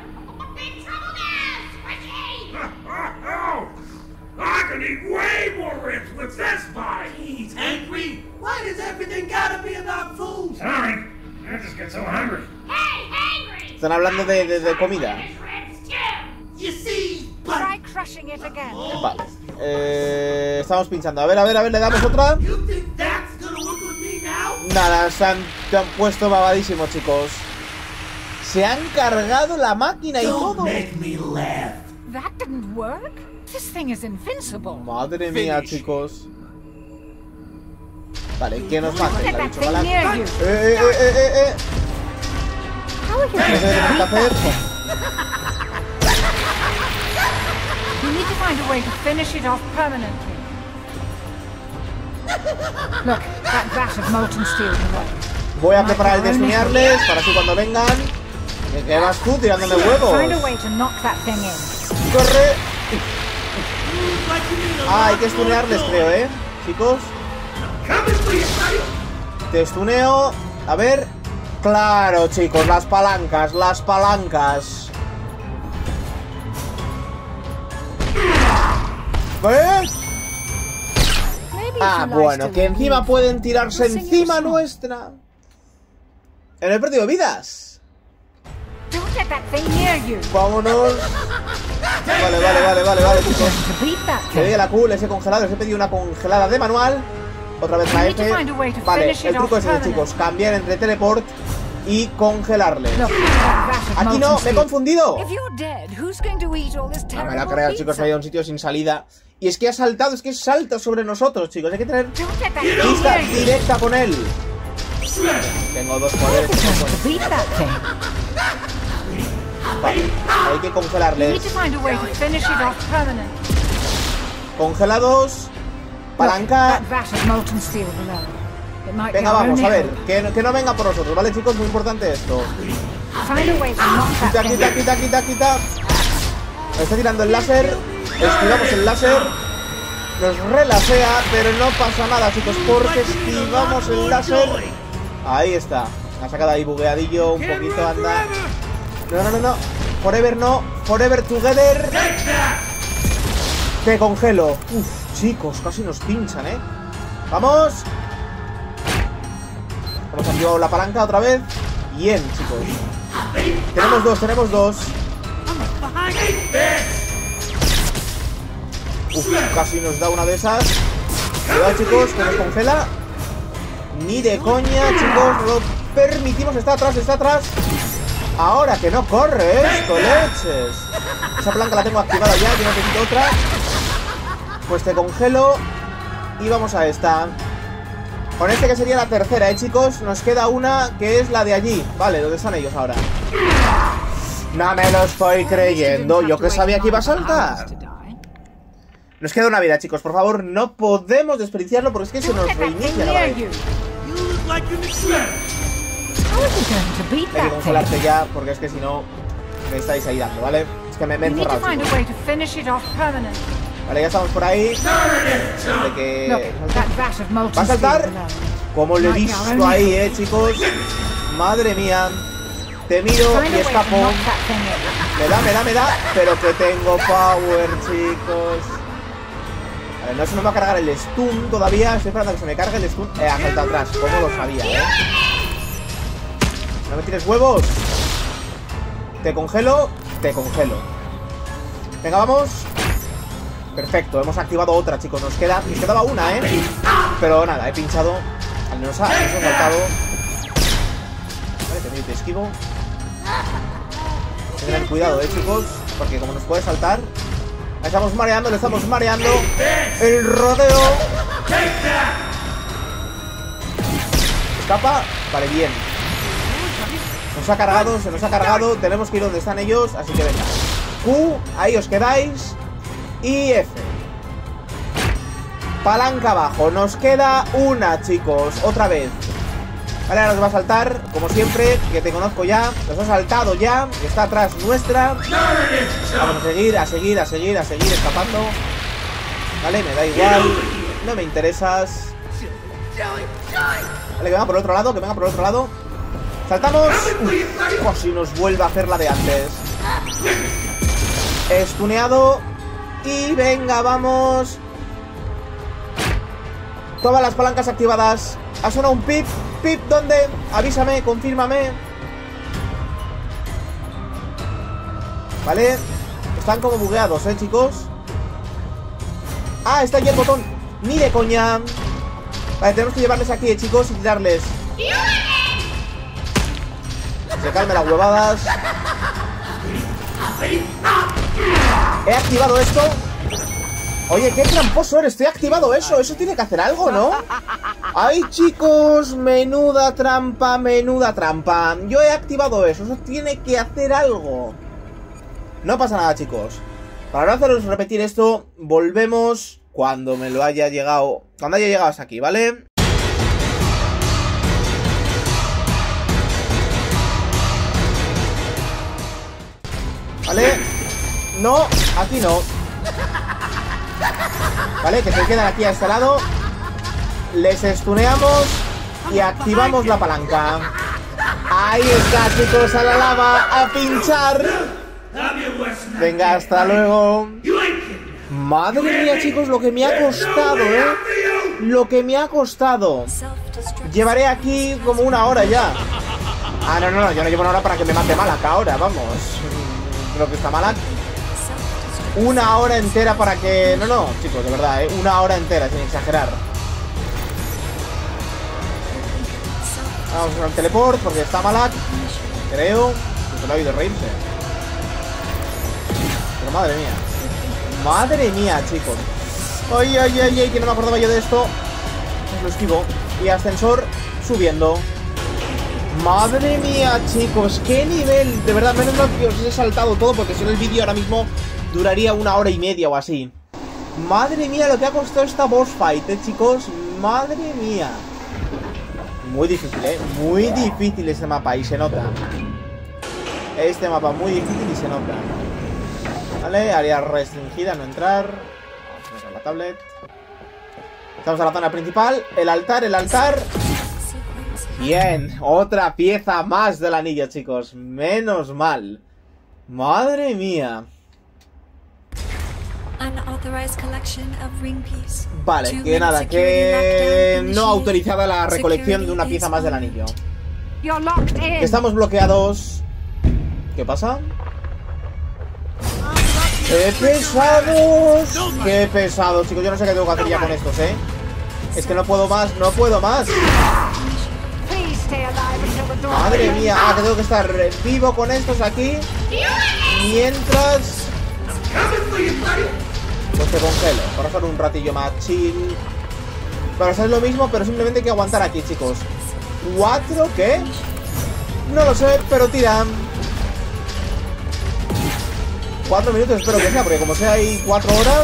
[SPEAKER 5] I can eat way more ribs with this bite.
[SPEAKER 3] He's angry. Why does everything gotta be about food?
[SPEAKER 5] Sorry, I just get so hungry.
[SPEAKER 6] Hey, hangry!
[SPEAKER 1] Están hablando de comida.
[SPEAKER 3] You see,
[SPEAKER 6] Try crushing it again.
[SPEAKER 1] Vale. Estamos pinchando. A ver, le damos otra.
[SPEAKER 3] you think that's gonna work with me now?
[SPEAKER 1] Nada, se han puesto babadísimos, chicos. Se han cargado la máquina y todo.
[SPEAKER 3] Don't make me laugh.
[SPEAKER 6] That didn't work. This thing is invincible.
[SPEAKER 1] Madre mía, chicos. Vale, ¿qué nos
[SPEAKER 6] Look
[SPEAKER 1] mata?
[SPEAKER 6] at
[SPEAKER 1] La
[SPEAKER 6] that
[SPEAKER 1] bicho
[SPEAKER 6] thing
[SPEAKER 1] mala.
[SPEAKER 6] near you. How are you
[SPEAKER 1] ¿Qué
[SPEAKER 6] going to
[SPEAKER 1] tenemos que
[SPEAKER 6] beat
[SPEAKER 1] hacer?
[SPEAKER 6] that? You need to find a way to finish it off permanently. Look, that vat of molten steel below.
[SPEAKER 1] Voy a preparar el destunearles para así cuando vengan. ¿Qué vas tú tirándome huevos?
[SPEAKER 6] Find a way to knock that thing in.
[SPEAKER 1] ¡Corre! Ah, hay que stunearles, creo, chicos. Te stuneo. A ver. Claro, chicos, las palancas, las palancas. ¿Ves? Ah, bueno, que encima pueden tirarse encima nuestra. En el perdido vidas.
[SPEAKER 6] Don't let that thing near you.
[SPEAKER 1] Vámonos. Vale, chicos.
[SPEAKER 6] To beat that
[SPEAKER 1] Que
[SPEAKER 6] thing.
[SPEAKER 1] veía la Q, les he congelado, les he pedido una congelada de manual. Otra vez la F. Vale, el truco es ese, chicos. Cambiar entre teleport y congelarles.
[SPEAKER 6] Look, that vat of
[SPEAKER 1] Aquí
[SPEAKER 6] molten
[SPEAKER 1] no, me he
[SPEAKER 6] steel.
[SPEAKER 1] confundido.
[SPEAKER 6] If you're dead, who's going to eat all this
[SPEAKER 1] No me
[SPEAKER 6] terrible
[SPEAKER 1] la creo, chicos,
[SPEAKER 6] pizza?
[SPEAKER 1] me ha ido a un sitio sin salida. Y es que ha saltado, es que salta sobre nosotros, chicos. Hay que tener
[SPEAKER 6] Don't let that
[SPEAKER 1] vista
[SPEAKER 6] thing near you.
[SPEAKER 1] directa con él. Tengo dos poderes.
[SPEAKER 6] To beat that thing.
[SPEAKER 1] Vale, hay que
[SPEAKER 6] You
[SPEAKER 1] congelarles.
[SPEAKER 6] need to find a way to finish it off permanent.
[SPEAKER 1] Congelados. Palanca.
[SPEAKER 6] That vat of molten steel below. It might
[SPEAKER 1] Venga,
[SPEAKER 6] be our
[SPEAKER 1] vamos,
[SPEAKER 6] only
[SPEAKER 1] a ver.
[SPEAKER 6] hope.
[SPEAKER 1] Que no venga por nosotros, ¿vale, chicos? Muy importante esto.
[SPEAKER 6] Find a way to knock
[SPEAKER 1] Quita,
[SPEAKER 6] that
[SPEAKER 1] quita,
[SPEAKER 6] thing.
[SPEAKER 1] quita, quita, quita. Me está tirando el láser. Esquivamos el láser. Nos relasea, pero no pasa nada, chicos, porque esquivamos el láser. Ahí está. Ha sacado ahí bugueadillo un poquito, anda. No, no, no, no. Forever no. Forever together. Te congelo. Uf, chicos, casi nos pinchan, ¿eh? Vamos. Hemos activado la palanca otra vez. Bien, chicos. Tenemos dos, tenemos dos. Uf, casi nos da una de esas. Cuidado, chicos, que nos congela. Ni de coña, chicos. No lo permitimos. Está atrás, está atrás. Ahora que no corre esto, leches. Esa palanca la tengo activada ya. Yo necesito otra. Pues te congelo. Y vamos a esta. Con este que sería la tercera, chicos. Nos queda una que es la de allí. Vale, ¿dónde están ellos ahora? No me lo estoy creyendo. Yo que sabía que iba a saltar. Nos queda una vida, chicos. Por favor, no podemos desperdiciarlo porque es que se nos reinicia la pared.
[SPEAKER 3] You look like you're machine.
[SPEAKER 6] How is he going to beat
[SPEAKER 1] Hay que
[SPEAKER 6] that thing?
[SPEAKER 1] congelarte ya porque es que si no me estáis ahí dando, ¿vale? Es que me he
[SPEAKER 6] You need to
[SPEAKER 1] encerrado,
[SPEAKER 6] find a
[SPEAKER 1] chicos.
[SPEAKER 6] way to finish it off permanent.
[SPEAKER 1] Vale, ya estamos por ahí. De que...
[SPEAKER 6] Look, that vat of molten
[SPEAKER 1] ¿Va a
[SPEAKER 6] steel
[SPEAKER 1] saltar?
[SPEAKER 6] below.
[SPEAKER 1] Como lo he visto ahí, chicos. Madre mía. Te miro
[SPEAKER 6] Find a
[SPEAKER 1] y
[SPEAKER 6] way to
[SPEAKER 1] escapo.
[SPEAKER 6] knock that thing in.
[SPEAKER 1] Me da. Pero que tengo power, chicos. A ver, no se me va a cargar el stun todavía. Estoy esperando a que se me cargue el stun. Ha saltado atrás. ¿Cómo lo sabía, No me tires huevos. Te congelo. Te congelo. Venga, vamos. Perfecto, hemos activado otra, chicos. Nos quedaba una, Pero nada, he pinchado. Nos ha saltado. Vale, te esquivo. Tengan cuidado, chicos. Porque como nos puede saltar. Le estamos mareando. El rodeo. Escapa. Vale, bien. Se nos ha cargado. Tenemos que ir donde están ellos. Así que venga. Q, ahí os quedáis. Y F. Palanca abajo. Nos queda una, chicos. Otra vez. Vale, ahora nos va a saltar. Como siempre, que te conozco ya. Nos ha saltado ya. Está atrás nuestra. Vamos a seguir escapando. Vale, me da igual. No me interesas. Vale, que venga por el otro lado. Saltamos. Casi nos vuelve a hacer la de antes. Estuneado. Y venga, vamos. Todas las palancas activadas. Ha sonado un pip. Pip, ¿dónde? Avísame, confírmame. Vale. Están como bugueados, chicos. Ah, está aquí el botón. Ni de coña. Vale, tenemos que llevarles aquí, chicos, y tirarles. Se calmen las huevadas. He activado esto. Oye, qué tramposo eres. Estoy activado eso. Eso tiene que hacer algo, ¿no? Ay, chicos, menuda trampa. Yo he activado eso. Eso tiene que hacer algo. No pasa nada, chicos. Para no haceros repetir esto, volvemos cuando me lo haya llegado. Cuando haya llegado hasta aquí, ¿vale? ¿Vale? No, aquí no. Vale, que se quedan aquí a este lado. Les estuneamos y activamos la palanca. Ahí está, chicos, a la lava, a pinchar. Venga, hasta luego. Madre mía, chicos, lo que me ha costado, Lo que me ha costado. Llevaré aquí como una hora ya. Ah, no, yo no llevo una hora para que me mate Malak ahora, vamos. Creo que está Malak. Una hora entera para que... No, chicos, de verdad, una hora entera, sin exagerar. Vamos a un teleport porque está Malak. Creo. Que lo ha oído reírse. Pero madre mía. Madre mía, chicos. Ay, que no me acordaba yo de esto. Pues lo esquivo. Y ascensor subiendo. Madre mía, chicos, qué nivel. De verdad, menos mal que os he saltado todo, porque si no el vídeo ahora mismo duraría 1 hora y media o así. Madre mía, lo que ha costado esta boss fight, chicos. Madre mía. Muy difícil, muy difícil este mapa, y se nota. Este mapa muy difícil y se nota. Vale, área restringida, no entrar. Vamos a poner la tablet. Estamos en la zona principal. El altar, el altar. Bien, otra pieza más del anillo, chicos. Menos mal. Madre mía. Vale, que nada, que no autorizada la recolección de una pieza más del anillo. Estamos bloqueados. ¿Qué pasa? ¡Qué pesados! ¡Qué pesados, chicos! Yo no sé qué tengo que hacer ya con estos, ¿eh? Es que no puedo más, no puedo más. Madre mía, que tengo que estar vivo con estos aquí. Mientras... pues te congelo, para hacer un ratillo más chill. Para hacer lo mismo, pero simplemente hay que aguantar aquí, chicos. ¿4 qué? No lo sé, pero tiran. 4 minutos espero que sea, porque como sea hay 4 horas.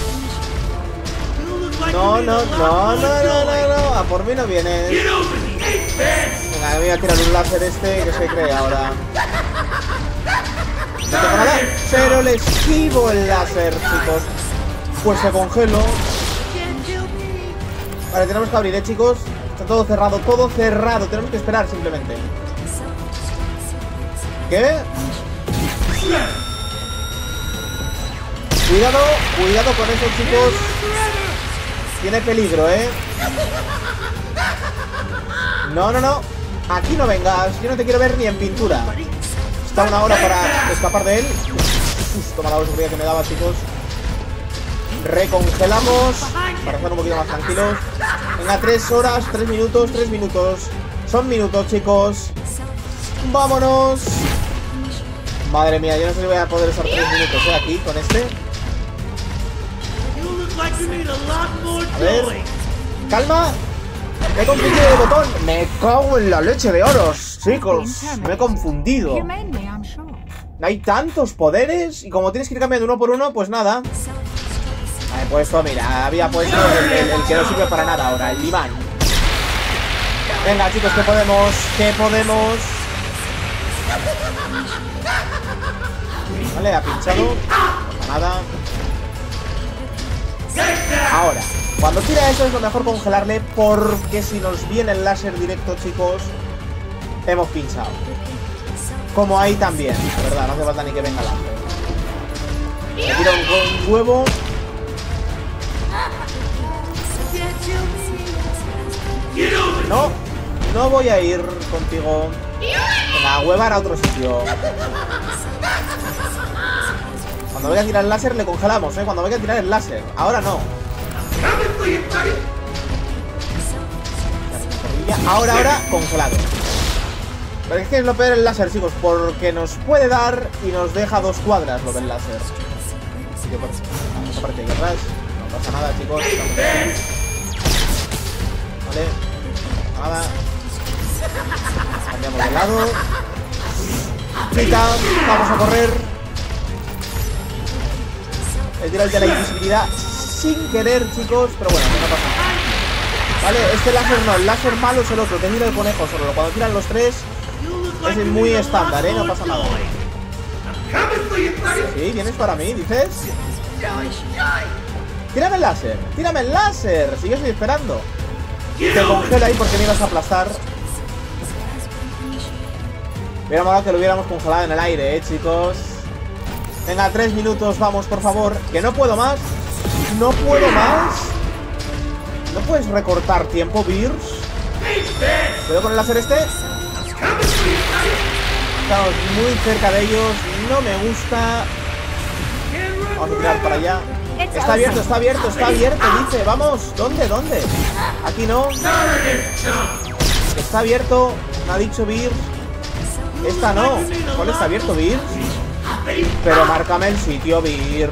[SPEAKER 1] No, a por mí no vienes. Venga, me voy a tirar un láser que se cree ahora. No tengo nada, pero le esquivo el láser, chicos. Pues se congelo. Vale, tenemos que abrir, chicos. Está todo cerrado, tenemos que esperar simplemente. ¿Qué? Cuidado con eso, chicos. Tiene peligro, No. Aquí no vengas. Yo no te quiero ver ni en pintura. Está 1 hora para escapar de él. Toma la seguridad que me daba, chicos. Recongelamos para estar un poquito más tranquilos. Venga, 3 horas, 3 minutos. Son minutos, chicos. Vámonos. Madre mía, yo no sé si voy a poder estar 3 minutos aquí con este. A ver. Calma. Me he confundido de botón. Me cago en la leche de oros, chicos. Me he confundido. Hay tantos poderes. Y como tienes que ir cambiando uno por uno, pues nada. He puesto, mira, había puesto el que no sirve para nada ahora, el imán. Venga, chicos, que podemos. Vale, ha pinchado. Nada. Ahora, cuando tira eso es lo mejor congelarle, porque si nos viene el láser directo, chicos, hemos pinchado. Como ahí también, la verdad, no hace falta ni que venga el láser. Me tiro un huevo. No voy a ir contigo. Venga, huevar a otro sitio. Cuando vaya a tirar el láser le congelamos, cuando vaya a tirar el láser. Ahora no. Ahora, congelado. Pero es que es lo peor el láser, chicos, porque nos puede dar y nos deja 2 cuadras lo del láser. Vamos a partir aquí atrás. No pasa nada, chicos. Vale. Nada. Cambiamos de lado. Quita. Vamos a correr. He tirado el de la invisibilidad sin querer, chicos. Pero bueno, no pasa nada. Vale, este láser no. El láser malo es el otro. Te mira el conejo solo. Cuando tiran los 3 es muy estándar, no pasa nada. Sí, vienes para mí, dices. Tírame el láser. Si yo estoy esperando. Te congela ahí porque me ibas a aplastar. Hubiera molado que lo hubiéramos congelado en el aire, chicos. Venga, 3 minutos, vamos, por favor. Que no puedo más. No puedes recortar tiempo, Beers. ¿Puedo con el láser este? Estamos muy cerca de ellos. No me gusta. Vamos a tirar para allá. Está abierto, dice. Vamos, ¿dónde? Aquí no. Está abierto, me ha dicho Beers. Esta no. ¿Cuál está abierto, Beers? Pero márcame el sitio, Beers.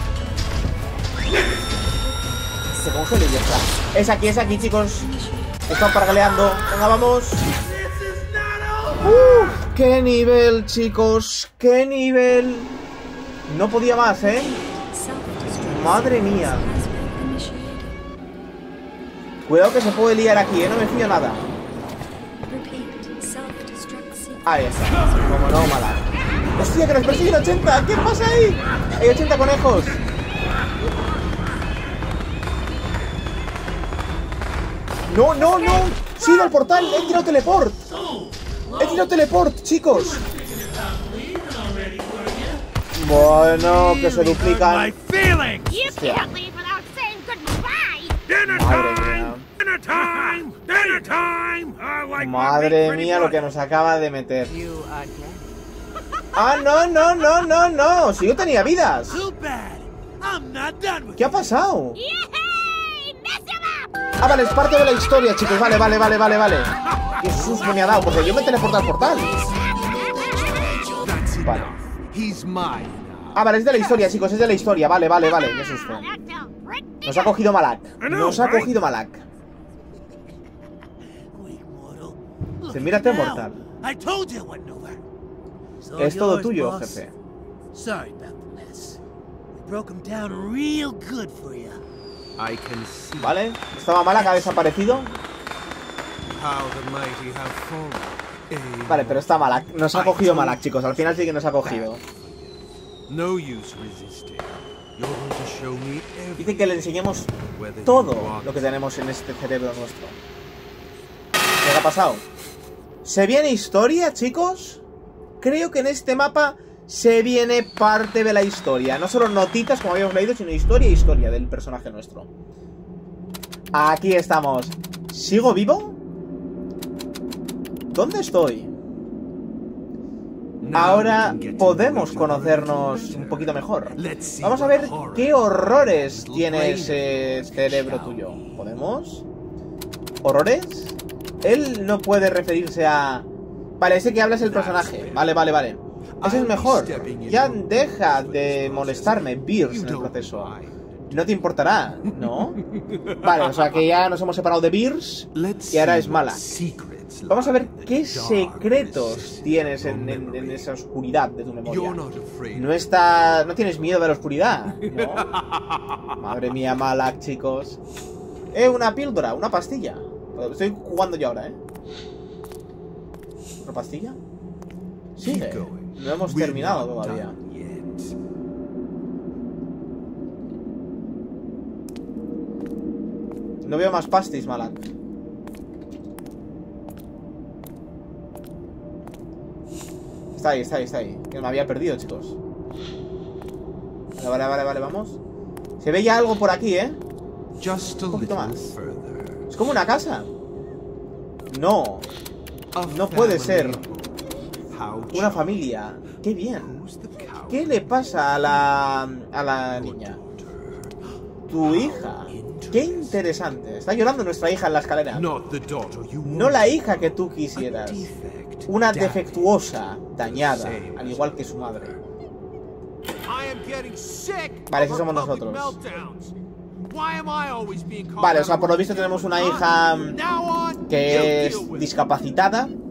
[SPEAKER 1] Se congela y ya está. Es aquí, chicos. Están pargaleando. Venga, vamos. ¡Qué nivel, chicos! ¡Qué nivel! No podía más, ¿eh? Madre mía. Cuidado que se puede liar aquí, ¿eh? No me fío nada. Ahí está. Como no, mala. ¡Hostia, que nos persiguen 80! ¿Qué pasa ahí? Hay 80 conejos. ¡No, no, no! ¡Sigue el portal! ¡He tirado teleport! ¡He tirado teleport, chicos! Bueno, que se duplican. Hostia. Madre mía, lo que nos acaba de meter. ¡Ah, no, no, no, no, no! ¡Si yo tenía vidas! ¿Qué ha pasado? Ah, vale, es parte de la historia, chicos. Vale, vale, vale, vale, vale. Qué susto me ha dado, porque yo me teleporté al portal. Vale. Ah, vale, es de la historia, chicos, es de la historia. Vale, vale, vale, qué susto. Nos ha cogido Malak. Nos ha cogido Malak. Se mírate, mortal. Es todo tuyo, jefe. Vale, estaba Malak, ha desaparecido. Vale, pero está Malak. Nos ha cogido Malak, chicos. Al final sí que nos ha cogido. Dice que le enseñemos todo lo que tenemos en este cerebro nuestro. ¿Qué ha pasado? ¿Se viene historia, chicos? Creo que en este mapa se viene parte de la historia. No solo notitas, como habíamos leído, sino historia e historia del personaje nuestro. Aquí estamos. ¿Sigo vivo? ¿Dónde estoy? Ahora podemos conocernos un poquito mejor. Vamos a ver qué horrores tiene ese cerebro tuyo. ¿Podemos? ¿Horrores? Él no puede referirse a... Vale, ese que habla es el personaje. Vale, vale, vale. Ese es mejor. Ya deja de molestarme, Beers, en el proceso. No te importará, ¿no? Vale, o sea que ya nos hemos separado de Beers y ahora es Malak. Vamos a ver qué secretos tienes en esa oscuridad de tu memoria. No tienes miedo de la oscuridad, ¿no? Madre mía, Malak, chicos. Una píldora, una pastilla. Estoy jugando yo ahora, ¿eh? ¿Una pastilla? Sigue. No hemos terminado todavía. No veo más pastis, Malak. Está ahí, está ahí, está ahí. Que me había perdido, chicos. Vale, vale, vale, vale, vamos. Se ve ya algo por aquí, ¿eh? Un poquito más. Es como una casa. No. No puede ser. Una familia. Qué bien. ¿Qué le pasa a la niña? Tu hija. Qué interesante. Está llorando nuestra hija en la escalera. No la hija que tú quisieras. Una defectuosa, dañada, al igual que su madre. Vale, ese somos nosotros. Vale, o sea, por lo visto tenemos una hija que es discapacitada, ¿vale?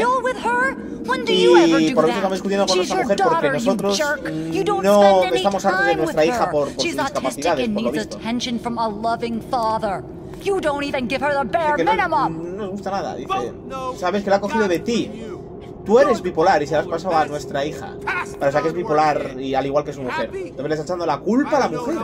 [SPEAKER 1] Y por lo visto estamos discutiendo con nuestra mujer porque nosotros no estamos hartos de nuestra hija por sus discapacidades, por lo visto. Dice que no nos gusta nada, dice. Sabes que la ha cogido de ti. Tú eres bipolar y se la has pasado a nuestra hija. Pero o sea que es bipolar y al igual que su mujer. Entonces le estás echando la culpa a la mujer.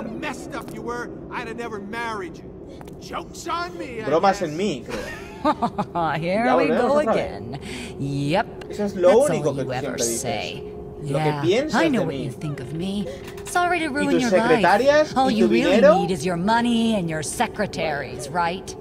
[SPEAKER 1] Bromas en mí, creo.
[SPEAKER 7] Here we go again. Yep.
[SPEAKER 1] Eso es lo único que tú siempre dices. Lo que piensas de mí.
[SPEAKER 7] Sorry to ruin
[SPEAKER 1] ¿Y tus
[SPEAKER 7] your
[SPEAKER 1] secretarias?
[SPEAKER 7] life. All
[SPEAKER 1] ¿Y
[SPEAKER 7] you
[SPEAKER 1] tu
[SPEAKER 7] really
[SPEAKER 1] dinero?
[SPEAKER 7] need is your money and your secretaries, right?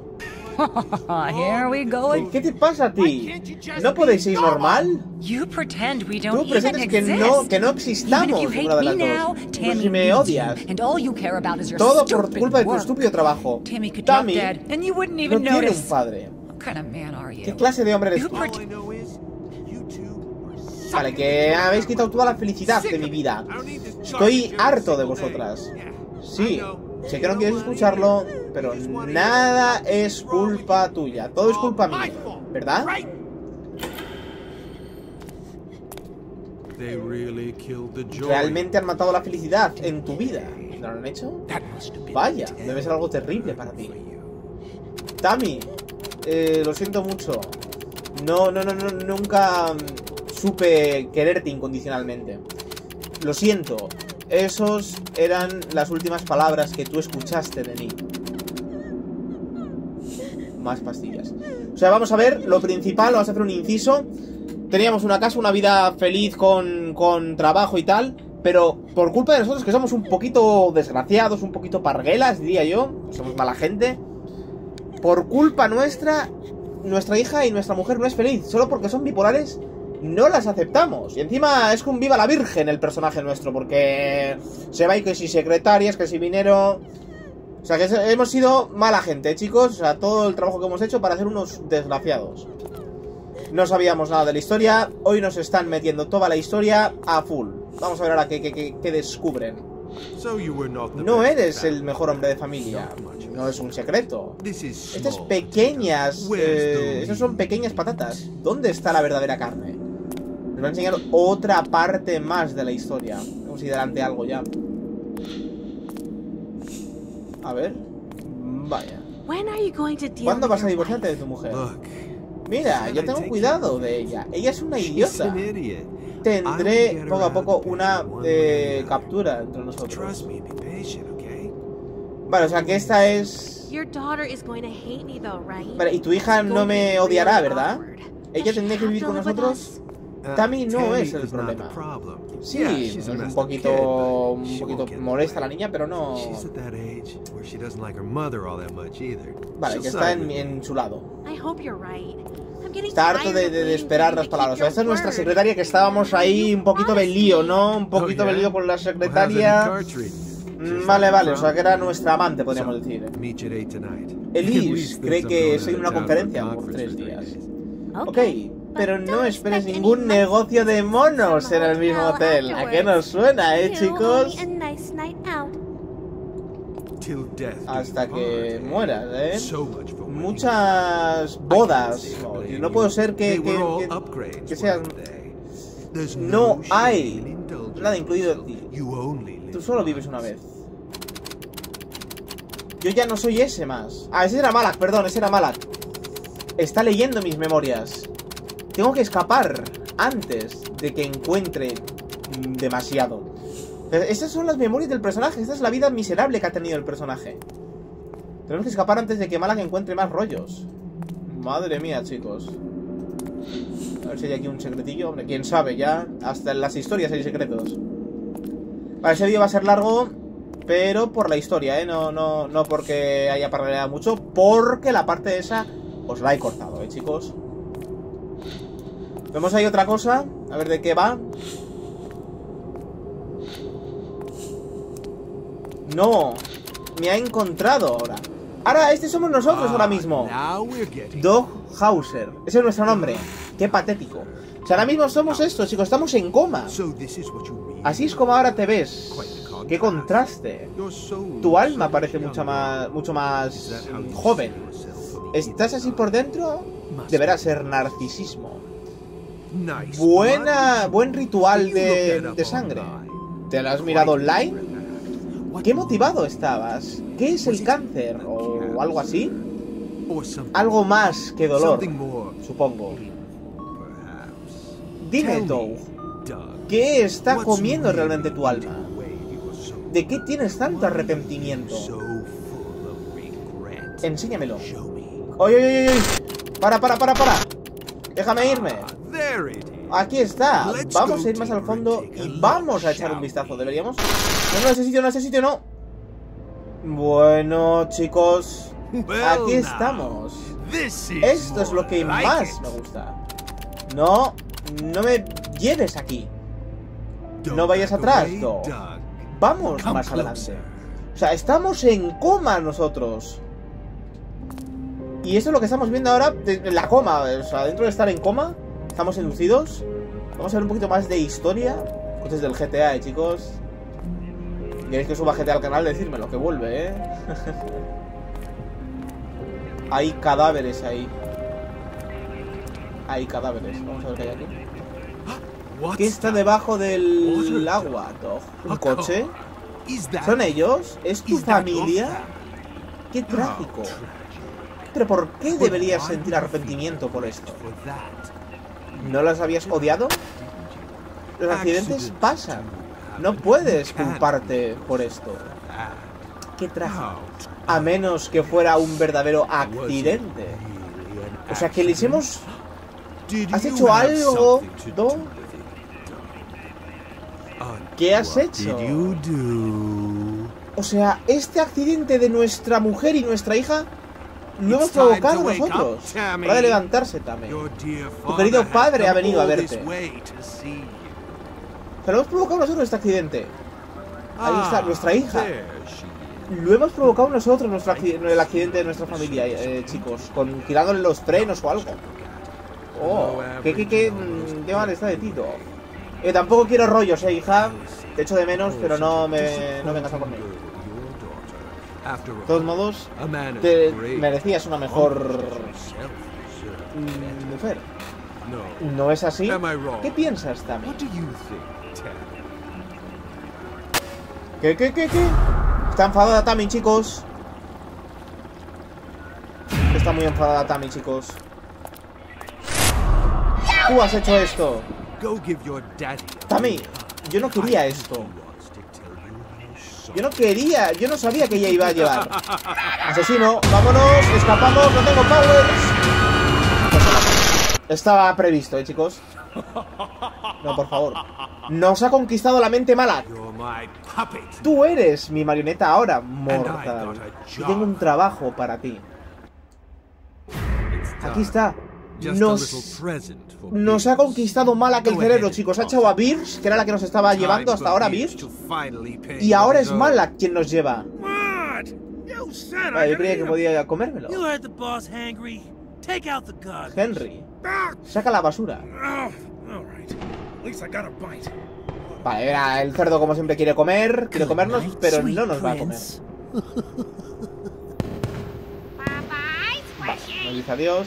[SPEAKER 7] Here we go again.
[SPEAKER 1] ¿Qué te pasa a ti? ¿No podéis ir normal?
[SPEAKER 7] You pretend we
[SPEAKER 1] Tú
[SPEAKER 7] don't even
[SPEAKER 1] pretendes que no existamos,
[SPEAKER 7] Even if you
[SPEAKER 1] una de
[SPEAKER 7] hate me
[SPEAKER 1] las
[SPEAKER 7] now,
[SPEAKER 1] dos. Incluso
[SPEAKER 7] Tammy
[SPEAKER 1] si me
[SPEAKER 7] needs
[SPEAKER 1] odias.
[SPEAKER 7] you, and all you care about is your
[SPEAKER 1] Todo por
[SPEAKER 7] stupid
[SPEAKER 1] culpa de tu
[SPEAKER 7] work.
[SPEAKER 1] estúpido trabajo.
[SPEAKER 7] Tammy could drop
[SPEAKER 1] Tammy
[SPEAKER 7] dead, and you wouldn't
[SPEAKER 1] no
[SPEAKER 7] even
[SPEAKER 1] tiene un
[SPEAKER 7] notice.
[SPEAKER 1] padre.
[SPEAKER 7] What kind of man are you?
[SPEAKER 1] ¿Qué clase de hombre eres
[SPEAKER 7] You
[SPEAKER 1] tú?
[SPEAKER 7] pretend.
[SPEAKER 1] Vale, que habéis quitado toda la felicidad de mi vida. Estoy harto de vosotras. Sí, sé que no quieres escucharlo, pero nada es culpa tuya. Todo es culpa mía, ¿verdad?
[SPEAKER 8] They really killed the joy.
[SPEAKER 1] Realmente han matado la felicidad en tu vida. ¿No lo han hecho?
[SPEAKER 3] That must have been
[SPEAKER 1] Vaya, debe ser algo terrible para ti. Tammy, lo siento mucho. Nunca supe quererte incondicionalmente. Lo siento. Esos eran las últimas palabras que tú escuchaste de mí. Más pastillas. O sea, vamos a ver lo principal, vamos a hacer un inciso. Teníamos una casa, una vida feliz con trabajo y tal, pero por culpa de nosotros, que somos un poquito desgraciados, un poquito parguelas, diría yo, somos mala gente, por culpa nuestra, nuestra hija y nuestra mujer no es feliz. Solo porque son bipolares no las aceptamos. Y encima es un viva la virgen el personaje nuestro, porque se va y que si secretarias, que si dinero... O sea, que hemos sido mala gente, chicos. O sea, todo el trabajo que hemos hecho para ser unos desgraciados. No sabíamos nada de la historia. Hoy nos están metiendo toda la historia a full. Vamos a ver ahora qué descubren. No eres el mejor hombre de familia. No es un secreto. Estas pequeñas... esas son pequeñas patatas. ¿Dónde está la verdadera carne? Nos va a enseñar otra parte más de la historia. Vamos a ir delante algo ya. A ver. Vaya. ¿Cuándo vas a divorciarte de tu mujer? Mira, yo tengo cuidado de ella. Ella es una idiota. Tendré poco a poco una captura entre nosotros. Vale, o sea que esta es... Vale, y tu hija no me odiará, ¿verdad? Ella tendría que vivir con nosotros. Tammy no es el problema. Sí, es un poquito molesta la niña, pero no... Vale, que está en su lado. Está harto de esperar las palabras. O sea, esta es nuestra secretaria, que estábamos ahí un poquito de lío, ¿no? Un poquito de lío con la secretaria. Vale, o sea que era nuestra amante, podríamos decir. Elise cree que soy en una conferencia por 3 días. Ok, pero no esperes ningún negocio de monos en el mismo hotel. ¿A qué nos suena, chicos? Hasta que mueras, Muchas bodas. No puedo ser que seas... No hay nada incluido de ti. Tú solo vives una vez. Yo ya no soy ese más. Ah, ese era Malak, perdón, ese era Malak. Está leyendo mis memorias. Tengo que escapar antes de que encuentre demasiado. Estas son las memorias del personaje. Esta es la vida miserable que ha tenido el personaje. Tenemos que escapar antes de que Malak encuentre más rollos. Madre mía, chicos. A ver si hay aquí un secretillo. Hombre, quién sabe ya. Hasta en las historias hay secretos. Vale, ese vídeo va a ser largo, pero por la historia, no porque haya paraleado mucho. Porque la parte esa os la he cortado, chicos. Vemos ahí otra cosa. A ver de qué va. No, me ha encontrado ahora. Ahora, este somos nosotros ahora mismo. Dog Hauser. Ese es nuestro nombre. Qué patético. O sea, ahora mismo somos estos, chicos. Estamos en coma. Así es como ahora te ves. Qué contraste. Tu alma parece mucho más joven. ¿Estás así por dentro? Deberá ser narcisismo. Buen ritual de sangre. ¿Te lo has mirado online? ¿Qué motivado estabas? ¿Qué es el cáncer? ¿O algo así? Algo más que dolor, supongo. Dime, Doug, ¿qué está comiendo realmente tu alma? ¿De qué tienes tanto arrepentimiento? Enséñamelo. ¡Oye! ¡Para! ¡Déjame irme! Aquí está. Vamos a ir más al fondo y vamos a echar un vistazo. ¿Deberíamos? No, ese sitio no. Bueno, chicos, aquí estamos. Esto es lo que más me gusta. No me lleves aquí. No vayas atrás, no. Vamos más adelante. O sea, estamos en coma nosotros. Y eso es lo que estamos viendo ahora, la coma. O sea, dentro de estar en coma, estamos inducidos. Vamos a ver un poquito más de historia. Cosas del GTA, chicos. ¿Queréis que suba GTA al canal? Decírmelo, que vuelve, Hay cadáveres ahí. Hay cadáveres. Vamos a ver qué hay aquí. ¿Qué está debajo del agua, Dog? ¿Un coche? ¿Son ellos? ¿Es tu familia? ¡Qué trágico! ¿Pero por qué deberías sentir arrepentimiento por esto? ¿No los habías odiado? Los accidentes pasan. No puedes culparte por esto. ¡Qué trágico! A menos que fuera un verdadero accidente. O sea, que les hemos... ¿Has hecho algo, Dog? ¿Qué has hecho? O sea, este accidente de nuestra mujer y nuestra hija lo hemos provocado nosotros. Hora de levantarse, Tammy. Tu querido padre ha venido a verte. Pero lo hemos provocado nosotros este accidente. Ahí está, nuestra hija. Lo hemos provocado nosotros, el accidente de nuestra familia, chicos. Tirándole los frenos o algo. Oh, qué mal está de Tito. Tampoco quiero rollos, hija. Te echo de menos, pero no vengas a por mí. De todos modos, te merecías una mejor mujer. ¿No es así? ¿Qué piensas, Tammy? ¿Qué? Está enfadada Tammy, chicos. Está muy enfadada Tammy, chicos. Tú has hecho esto. Tammy, yo no quería esto. Yo no sabía que ella iba a llevar. Asesino, vámonos, escapamos, no tengo powers. Estaba previsto, chicos. No, por favor. Nos ha conquistado la mente mala. Tú eres mi marioneta ahora, mortal. Y tengo un trabajo para ti. Aquí está. Nos ha conquistado Malak el cerebro, chicos. Ha echado a Beers, que era la que nos estaba llevando hasta ahora, Beers. Y ahora es Malak quien nos lleva. Vale, yo creía que podía comérmelo. Henry, saca la basura. Vale, era el cerdo como siempre quiere comer. Quiere comernos, pero no nos va a comer. Vale, nos dice adiós.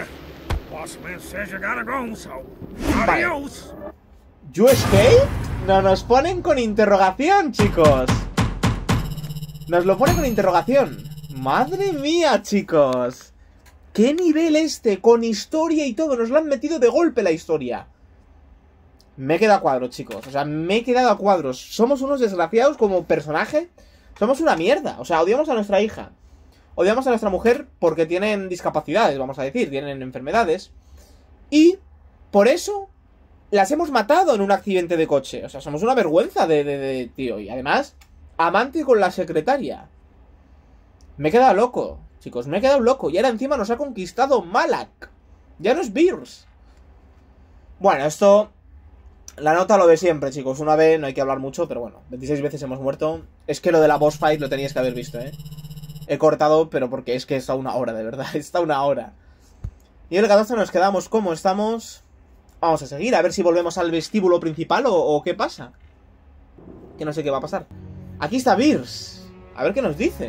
[SPEAKER 1] Vale. ¿You escape? No, nos ponen con interrogación, chicos. Nos lo ponen con interrogación. Madre mía, chicos. ¿Qué nivel este? Con historia y todo. Nos lo han metido de golpe la historia. Me he quedado a cuadros, chicos. O sea, me he quedado a cuadros. Somos unos desgraciados como personaje. Somos una mierda. O sea, odiamos a nuestra hija. Odiamos a nuestra mujer porque tienen discapacidades, vamos a decir. Tienen enfermedades. Y por eso las hemos matado en un accidente de coche. O sea, somos una vergüenza de tío. Y además, amante con la secretaria. Me he quedado loco, chicos. Me he quedado loco. Y ahora encima nos ha conquistado Malak. Ya no es Beers. Bueno, esto... La nota lo ve siempre, chicos. Una vez, no hay que hablar mucho, pero bueno. 26 veces hemos muerto. Es que lo de la boss fight lo teníais que haber visto, He cortado, pero porque es que está una hora, de verdad. Está una hora. Y el 14 nos quedamos como estamos. Vamos a seguir, a ver si volvemos al vestíbulo principal o qué pasa. Que no sé qué va a pasar. Aquí está Beers. A ver qué nos dice.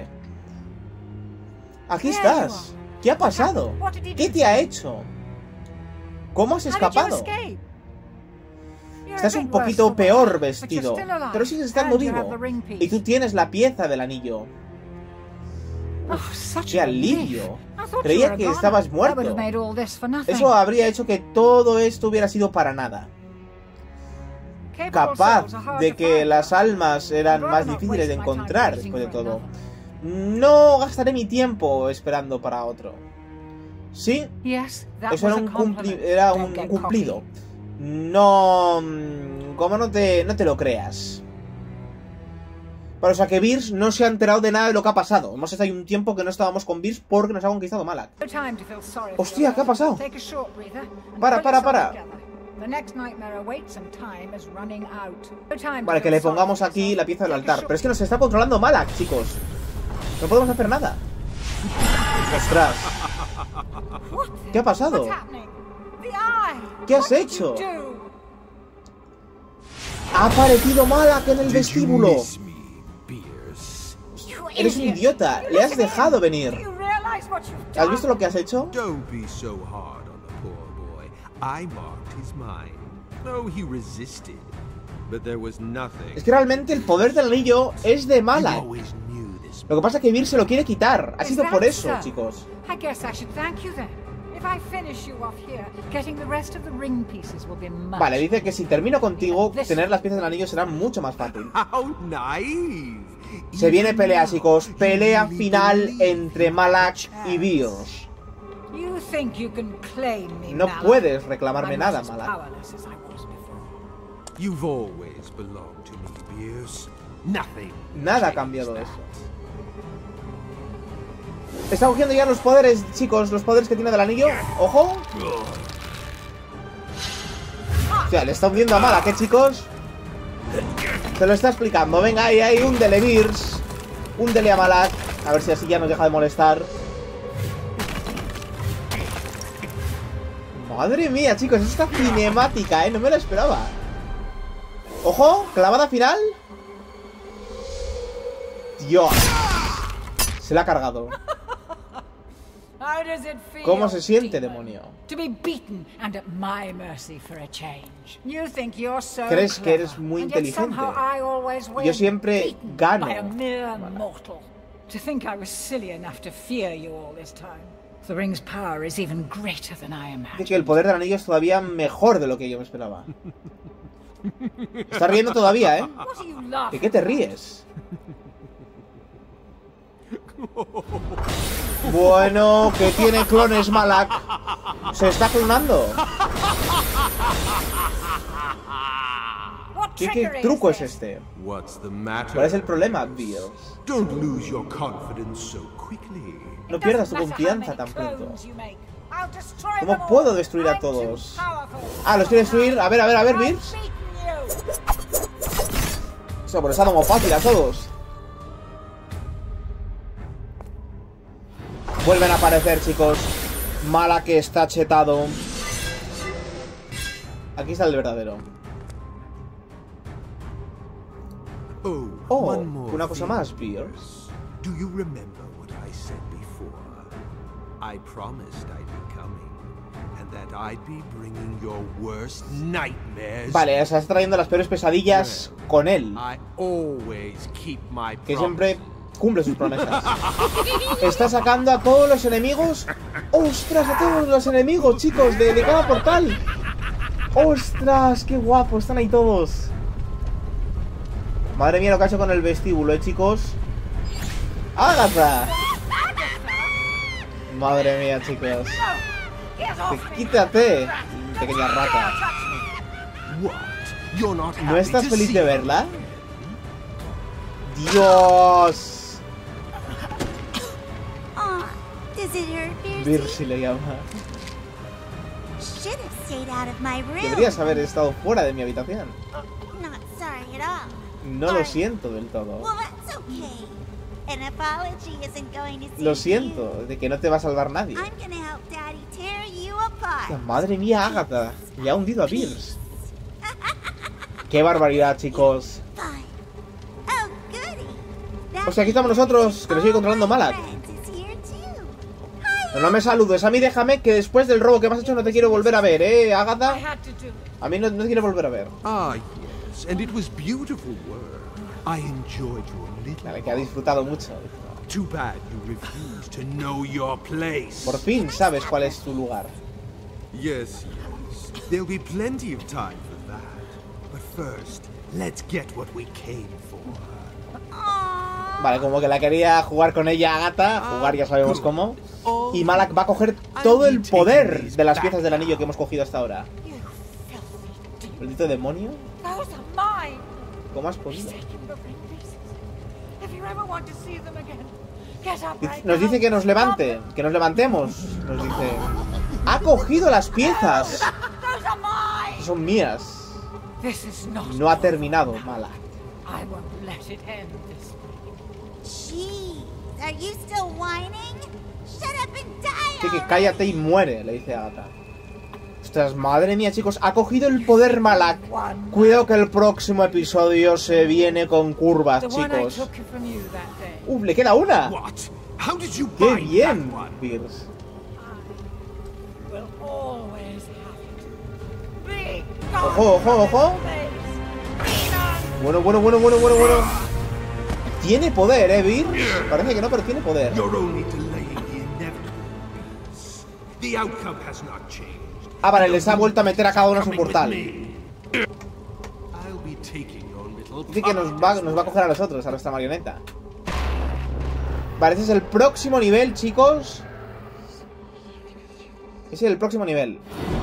[SPEAKER 1] Aquí estás. ¿Qué ha pasado? ¿Qué te ha hecho? ¿Cómo has escapado? Estás un poquito peor vestido, pero sigues estando vivo. Y tú tienes la pieza del anillo. ¡Qué alivio! Creía que estabas muerto. Eso habría hecho que todo esto hubiera sido para nada. Capaz de que las almas eran más difíciles de encontrar después de todo. No gastaré mi tiempo esperando para otro. Sí, eso era un cumplido. No... ¿Cómo no te lo creas? Pero, o sea, que Beers no se ha enterado de nada de lo que ha pasado. Hemos estado ahí un tiempo que no estábamos con Beers porque nos ha conquistado Malak. Hostia, ¿qué ha pasado? Para. Vale, que le pongamos aquí la pieza del altar. Pero es que nos está controlando Malak, chicos. No podemos hacer nada. ¡Ostras! ¿Qué ha pasado? ¿Qué has hecho? Ha aparecido Malak en el vestíbulo. Eres un idiota. Le has dejado venir. ¿Has visto lo que has hecho?
[SPEAKER 8] Oh, he resisted, but there was nothing.
[SPEAKER 1] Es que realmente el poder del anillo es de Malak.
[SPEAKER 8] Always knew this.
[SPEAKER 1] Lo que pasa es que Vir se lo quiere quitar. Ha
[SPEAKER 6] Is
[SPEAKER 1] sido
[SPEAKER 6] that
[SPEAKER 1] por eso,
[SPEAKER 6] so?
[SPEAKER 1] chicos.
[SPEAKER 6] I guess I should thank you then. If I finish you off here, getting the rest of the ring pieces will be much.
[SPEAKER 1] Vale, dice que si termino contigo, tener las piezas del anillo será mucho más fácil.
[SPEAKER 8] How naive.
[SPEAKER 1] Se viene pelea, chicos. Pelea final entre Malak y Vir.
[SPEAKER 6] You think you can claim me,
[SPEAKER 1] No
[SPEAKER 6] Malak?
[SPEAKER 1] puedes reclamarme
[SPEAKER 6] I'm
[SPEAKER 1] nada,
[SPEAKER 6] not as
[SPEAKER 1] Malak.
[SPEAKER 6] powerless as I was before.
[SPEAKER 8] You've always belonged to me, Beers. Nothing.
[SPEAKER 1] Nada ha cambiado eso. Está cogiendo ya los poderes, chicos. Los poderes que tiene del anillo. ¡Ojo! O sea, le está hundiendo a Malak, ¿eh, chicos? Se lo está explicando. Venga, ahí, húndele, Virs. Húndele a Malak. A ver si así ya nos deja de molestar. Madre mía, chicos. Esta cinemática, ¿eh? No me la esperaba. ¡Ojo! ¿Clavada final? Dios. Se la ha cargado.
[SPEAKER 6] How does it feel,
[SPEAKER 1] ¿Cómo se siente,
[SPEAKER 6] demon,
[SPEAKER 1] demonio?
[SPEAKER 6] to be beaten and at my mercy for a change? You think you're so
[SPEAKER 1] Crees que
[SPEAKER 6] clever,
[SPEAKER 1] eres muy
[SPEAKER 6] and yet
[SPEAKER 1] inteligente.
[SPEAKER 6] somehow I always win,
[SPEAKER 1] Yo siempre
[SPEAKER 6] beaten
[SPEAKER 1] gano.
[SPEAKER 6] by a mere mortal. To think I was silly enough to fear you all this time. The ring's power is even greater than I
[SPEAKER 1] Dice
[SPEAKER 6] imagined.
[SPEAKER 1] que el poder del anillo es todavía mejor de lo que yo me esperaba. Está riendo todavía, ¿eh?
[SPEAKER 6] What are you
[SPEAKER 1] ¿De
[SPEAKER 6] laughing
[SPEAKER 1] qué te
[SPEAKER 6] about?
[SPEAKER 1] ríes? Bueno, que tiene clones Malak. Se está clonando.
[SPEAKER 6] What
[SPEAKER 1] ¿Qué
[SPEAKER 6] trickery
[SPEAKER 1] truco es
[SPEAKER 6] this?
[SPEAKER 1] este?
[SPEAKER 8] What's the matter?
[SPEAKER 1] ¿Cuál es el problema, Beers?
[SPEAKER 8] Don't lose your confidence so quickly.
[SPEAKER 1] No
[SPEAKER 6] It
[SPEAKER 1] pierdas tu
[SPEAKER 6] doesn't matter how
[SPEAKER 1] confianza
[SPEAKER 6] many
[SPEAKER 1] tan pronto.
[SPEAKER 6] clones you make. I'll destroy
[SPEAKER 1] ¿Cómo
[SPEAKER 6] them all.
[SPEAKER 1] puedo destruir a
[SPEAKER 6] I'm too
[SPEAKER 1] todos?
[SPEAKER 6] powerful.
[SPEAKER 1] Ah, ¿los quiere destruir? A ver,
[SPEAKER 6] I've
[SPEAKER 1] Beers.
[SPEAKER 6] beaten you.
[SPEAKER 1] Eso, pero les ha dado fácil a todos. Vuelven a aparecer, chicos. Malak está chetado. Aquí está el verdadero.
[SPEAKER 8] Oh, one more
[SPEAKER 1] una cosa
[SPEAKER 8] thing,
[SPEAKER 1] más, Beers.
[SPEAKER 8] Do you remember what I said before? I promised I'd be coming, and that I'd be bringing your worst nightmares.
[SPEAKER 1] Vale, o sea, está trayendo las peores pesadillas con él.
[SPEAKER 8] I always keep my
[SPEAKER 1] Que
[SPEAKER 8] promises.
[SPEAKER 1] siempre cumple sus promesas. Está sacando a todos los enemigos. ¡Ostras! A todos los enemigos, chicos, de cada portal. ¡Ostras! ¡Qué guapo! Están ahí todos. Madre mía lo que ha hecho con el vestíbulo, chicos. ¡Ágata! Madre mía, chicos. Quítate, pequeña rata.
[SPEAKER 8] What? You're not
[SPEAKER 1] ¿No
[SPEAKER 8] happy
[SPEAKER 1] estás
[SPEAKER 8] to
[SPEAKER 1] feliz
[SPEAKER 8] see
[SPEAKER 1] de
[SPEAKER 8] me?
[SPEAKER 1] verla? ¡Dios!
[SPEAKER 9] Aw, does it hurt, Beersy?
[SPEAKER 1] Virsi le llama.
[SPEAKER 9] Should have stayed out of my room.
[SPEAKER 1] Deberías haber estado fuera de mi habitación.
[SPEAKER 9] Not sorry at all.
[SPEAKER 1] No lo siento del todo.
[SPEAKER 9] Well, that's okay. An apology isn't going to save
[SPEAKER 1] Lo siento, de que no te va a salvar nadie.
[SPEAKER 9] you. I'm gonna help Daddy tear you apart.
[SPEAKER 1] La madre mía, Ágata. Le ha hundido a Beers. Qué barbaridad, chicos.
[SPEAKER 9] Fine. Oh, goody. That
[SPEAKER 1] O sea, aquí estamos nosotros, que nos sigue controlando Malak.
[SPEAKER 9] friends is here too.
[SPEAKER 1] Pero no me saludes, a mí déjame que después del robo que me has hecho no te quiero volver a ver, Ágata.
[SPEAKER 6] I had to do it.
[SPEAKER 1] A mí no te quiero volver a ver.
[SPEAKER 8] Ah, yes, and it was beautiful work. I enjoyed your little.
[SPEAKER 1] Vale, que ha disfrutado mucho.
[SPEAKER 8] Too bad you refused to know your place.
[SPEAKER 1] Por fin sabes cuál es tu lugar.
[SPEAKER 8] Yes, yes. There'll be plenty of time for that. But first, let's get what we came for.
[SPEAKER 9] Aw.
[SPEAKER 1] Vale, como que la quería jugar con ella Ágata. Jugar ya sabemos cómo. Y Malak va a coger todo el poder de las piezas del anillo que hemos cogido hasta ahora.
[SPEAKER 6] You filthy demon.
[SPEAKER 1] ¿Maldito demonio?
[SPEAKER 6] Those are mine.
[SPEAKER 1] ¿Cómo has podido?
[SPEAKER 6] Taking the ring pieces. If you ever want to see them again, get up right
[SPEAKER 1] Nos dice
[SPEAKER 6] now.
[SPEAKER 1] que nos levante, que nos levantemos. Nos dice... ¡Ha cogido las piezas!
[SPEAKER 6] Those are mine.
[SPEAKER 1] Son mías.
[SPEAKER 6] This is not.
[SPEAKER 1] No ha terminado, Malak.
[SPEAKER 6] I won't let it end this way.
[SPEAKER 9] Jeez, are you still whining? Shut up and die
[SPEAKER 1] Dice que
[SPEAKER 9] already.
[SPEAKER 1] cállate y muere, le dice Ágata. Ostras, madre mía, chicos, ha cogido el poder Malak. Cuidado que el próximo episodio se viene con curvas,
[SPEAKER 6] The one I
[SPEAKER 1] chicos.
[SPEAKER 6] took from you that day.
[SPEAKER 1] Le queda una.
[SPEAKER 8] What? How did you
[SPEAKER 1] ¡Qué
[SPEAKER 8] find
[SPEAKER 1] bien,
[SPEAKER 8] that one?
[SPEAKER 1] Beers!
[SPEAKER 6] Will always have it. Big
[SPEAKER 1] Ojo, ojo, ojo. Bueno. Tiene poder, Vir. Parece que no, pero tiene poder. Ah, vale, les ha vuelto a meter a cada uno su portal. Dice que nos va a coger a nosotros, a nuestra marioneta. Vale, ese es el próximo nivel, chicos. Ese es el próximo nivel.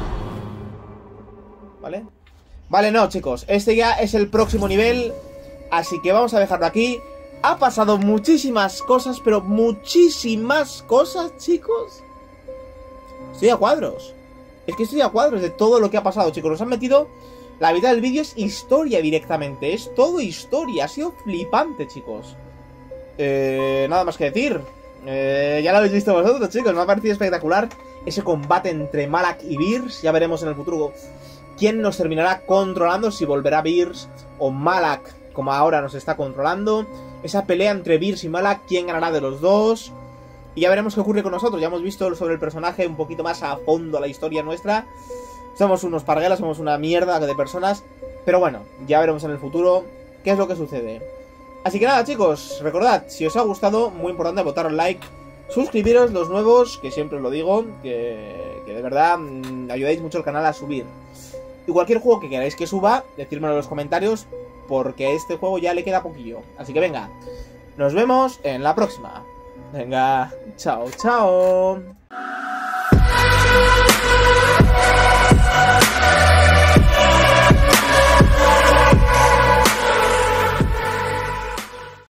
[SPEAKER 1] ¿Vale? Vale, no, chicos. Este ya es el próximo nivel. Así que vamos a dejarlo aquí. Ha pasado muchísimas cosas, pero muchísimas cosas, chicos. Estoy a cuadros. Es que estoy a cuadros de todo lo que ha pasado, chicos. Nos han metido... La mitad del vídeo es historia directamente. Es todo historia. Ha sido flipante, chicos. Nada más que decir. Ya lo habéis visto vosotros, chicos. Me ha parecido espectacular ese combate entre Malak y Beers. Ya veremos en el futuro quién nos terminará controlando. Si volverá Beers o Malak, como ahora nos está controlando. Esa pelea entre Beers y Malak, quién ganará de los dos. Y ya veremos qué ocurre con nosotros. Ya hemos visto sobre el personaje un poquito más a fondo la historia nuestra. Somos unos parguelas, somos una mierda de personas. Pero bueno, ya veremos en el futuro qué es lo que sucede. Así que nada, chicos, recordad, si os ha gustado, muy importante votar un like, suscribiros los nuevos, que siempre os lo digo, que de verdad ayudáis mucho al canal a subir. Y cualquier juego que queráis que suba, decírmelo en los comentarios, porque a este juego ya le queda poquillo. Así que venga, nos vemos en la próxima. Venga, chao, chao.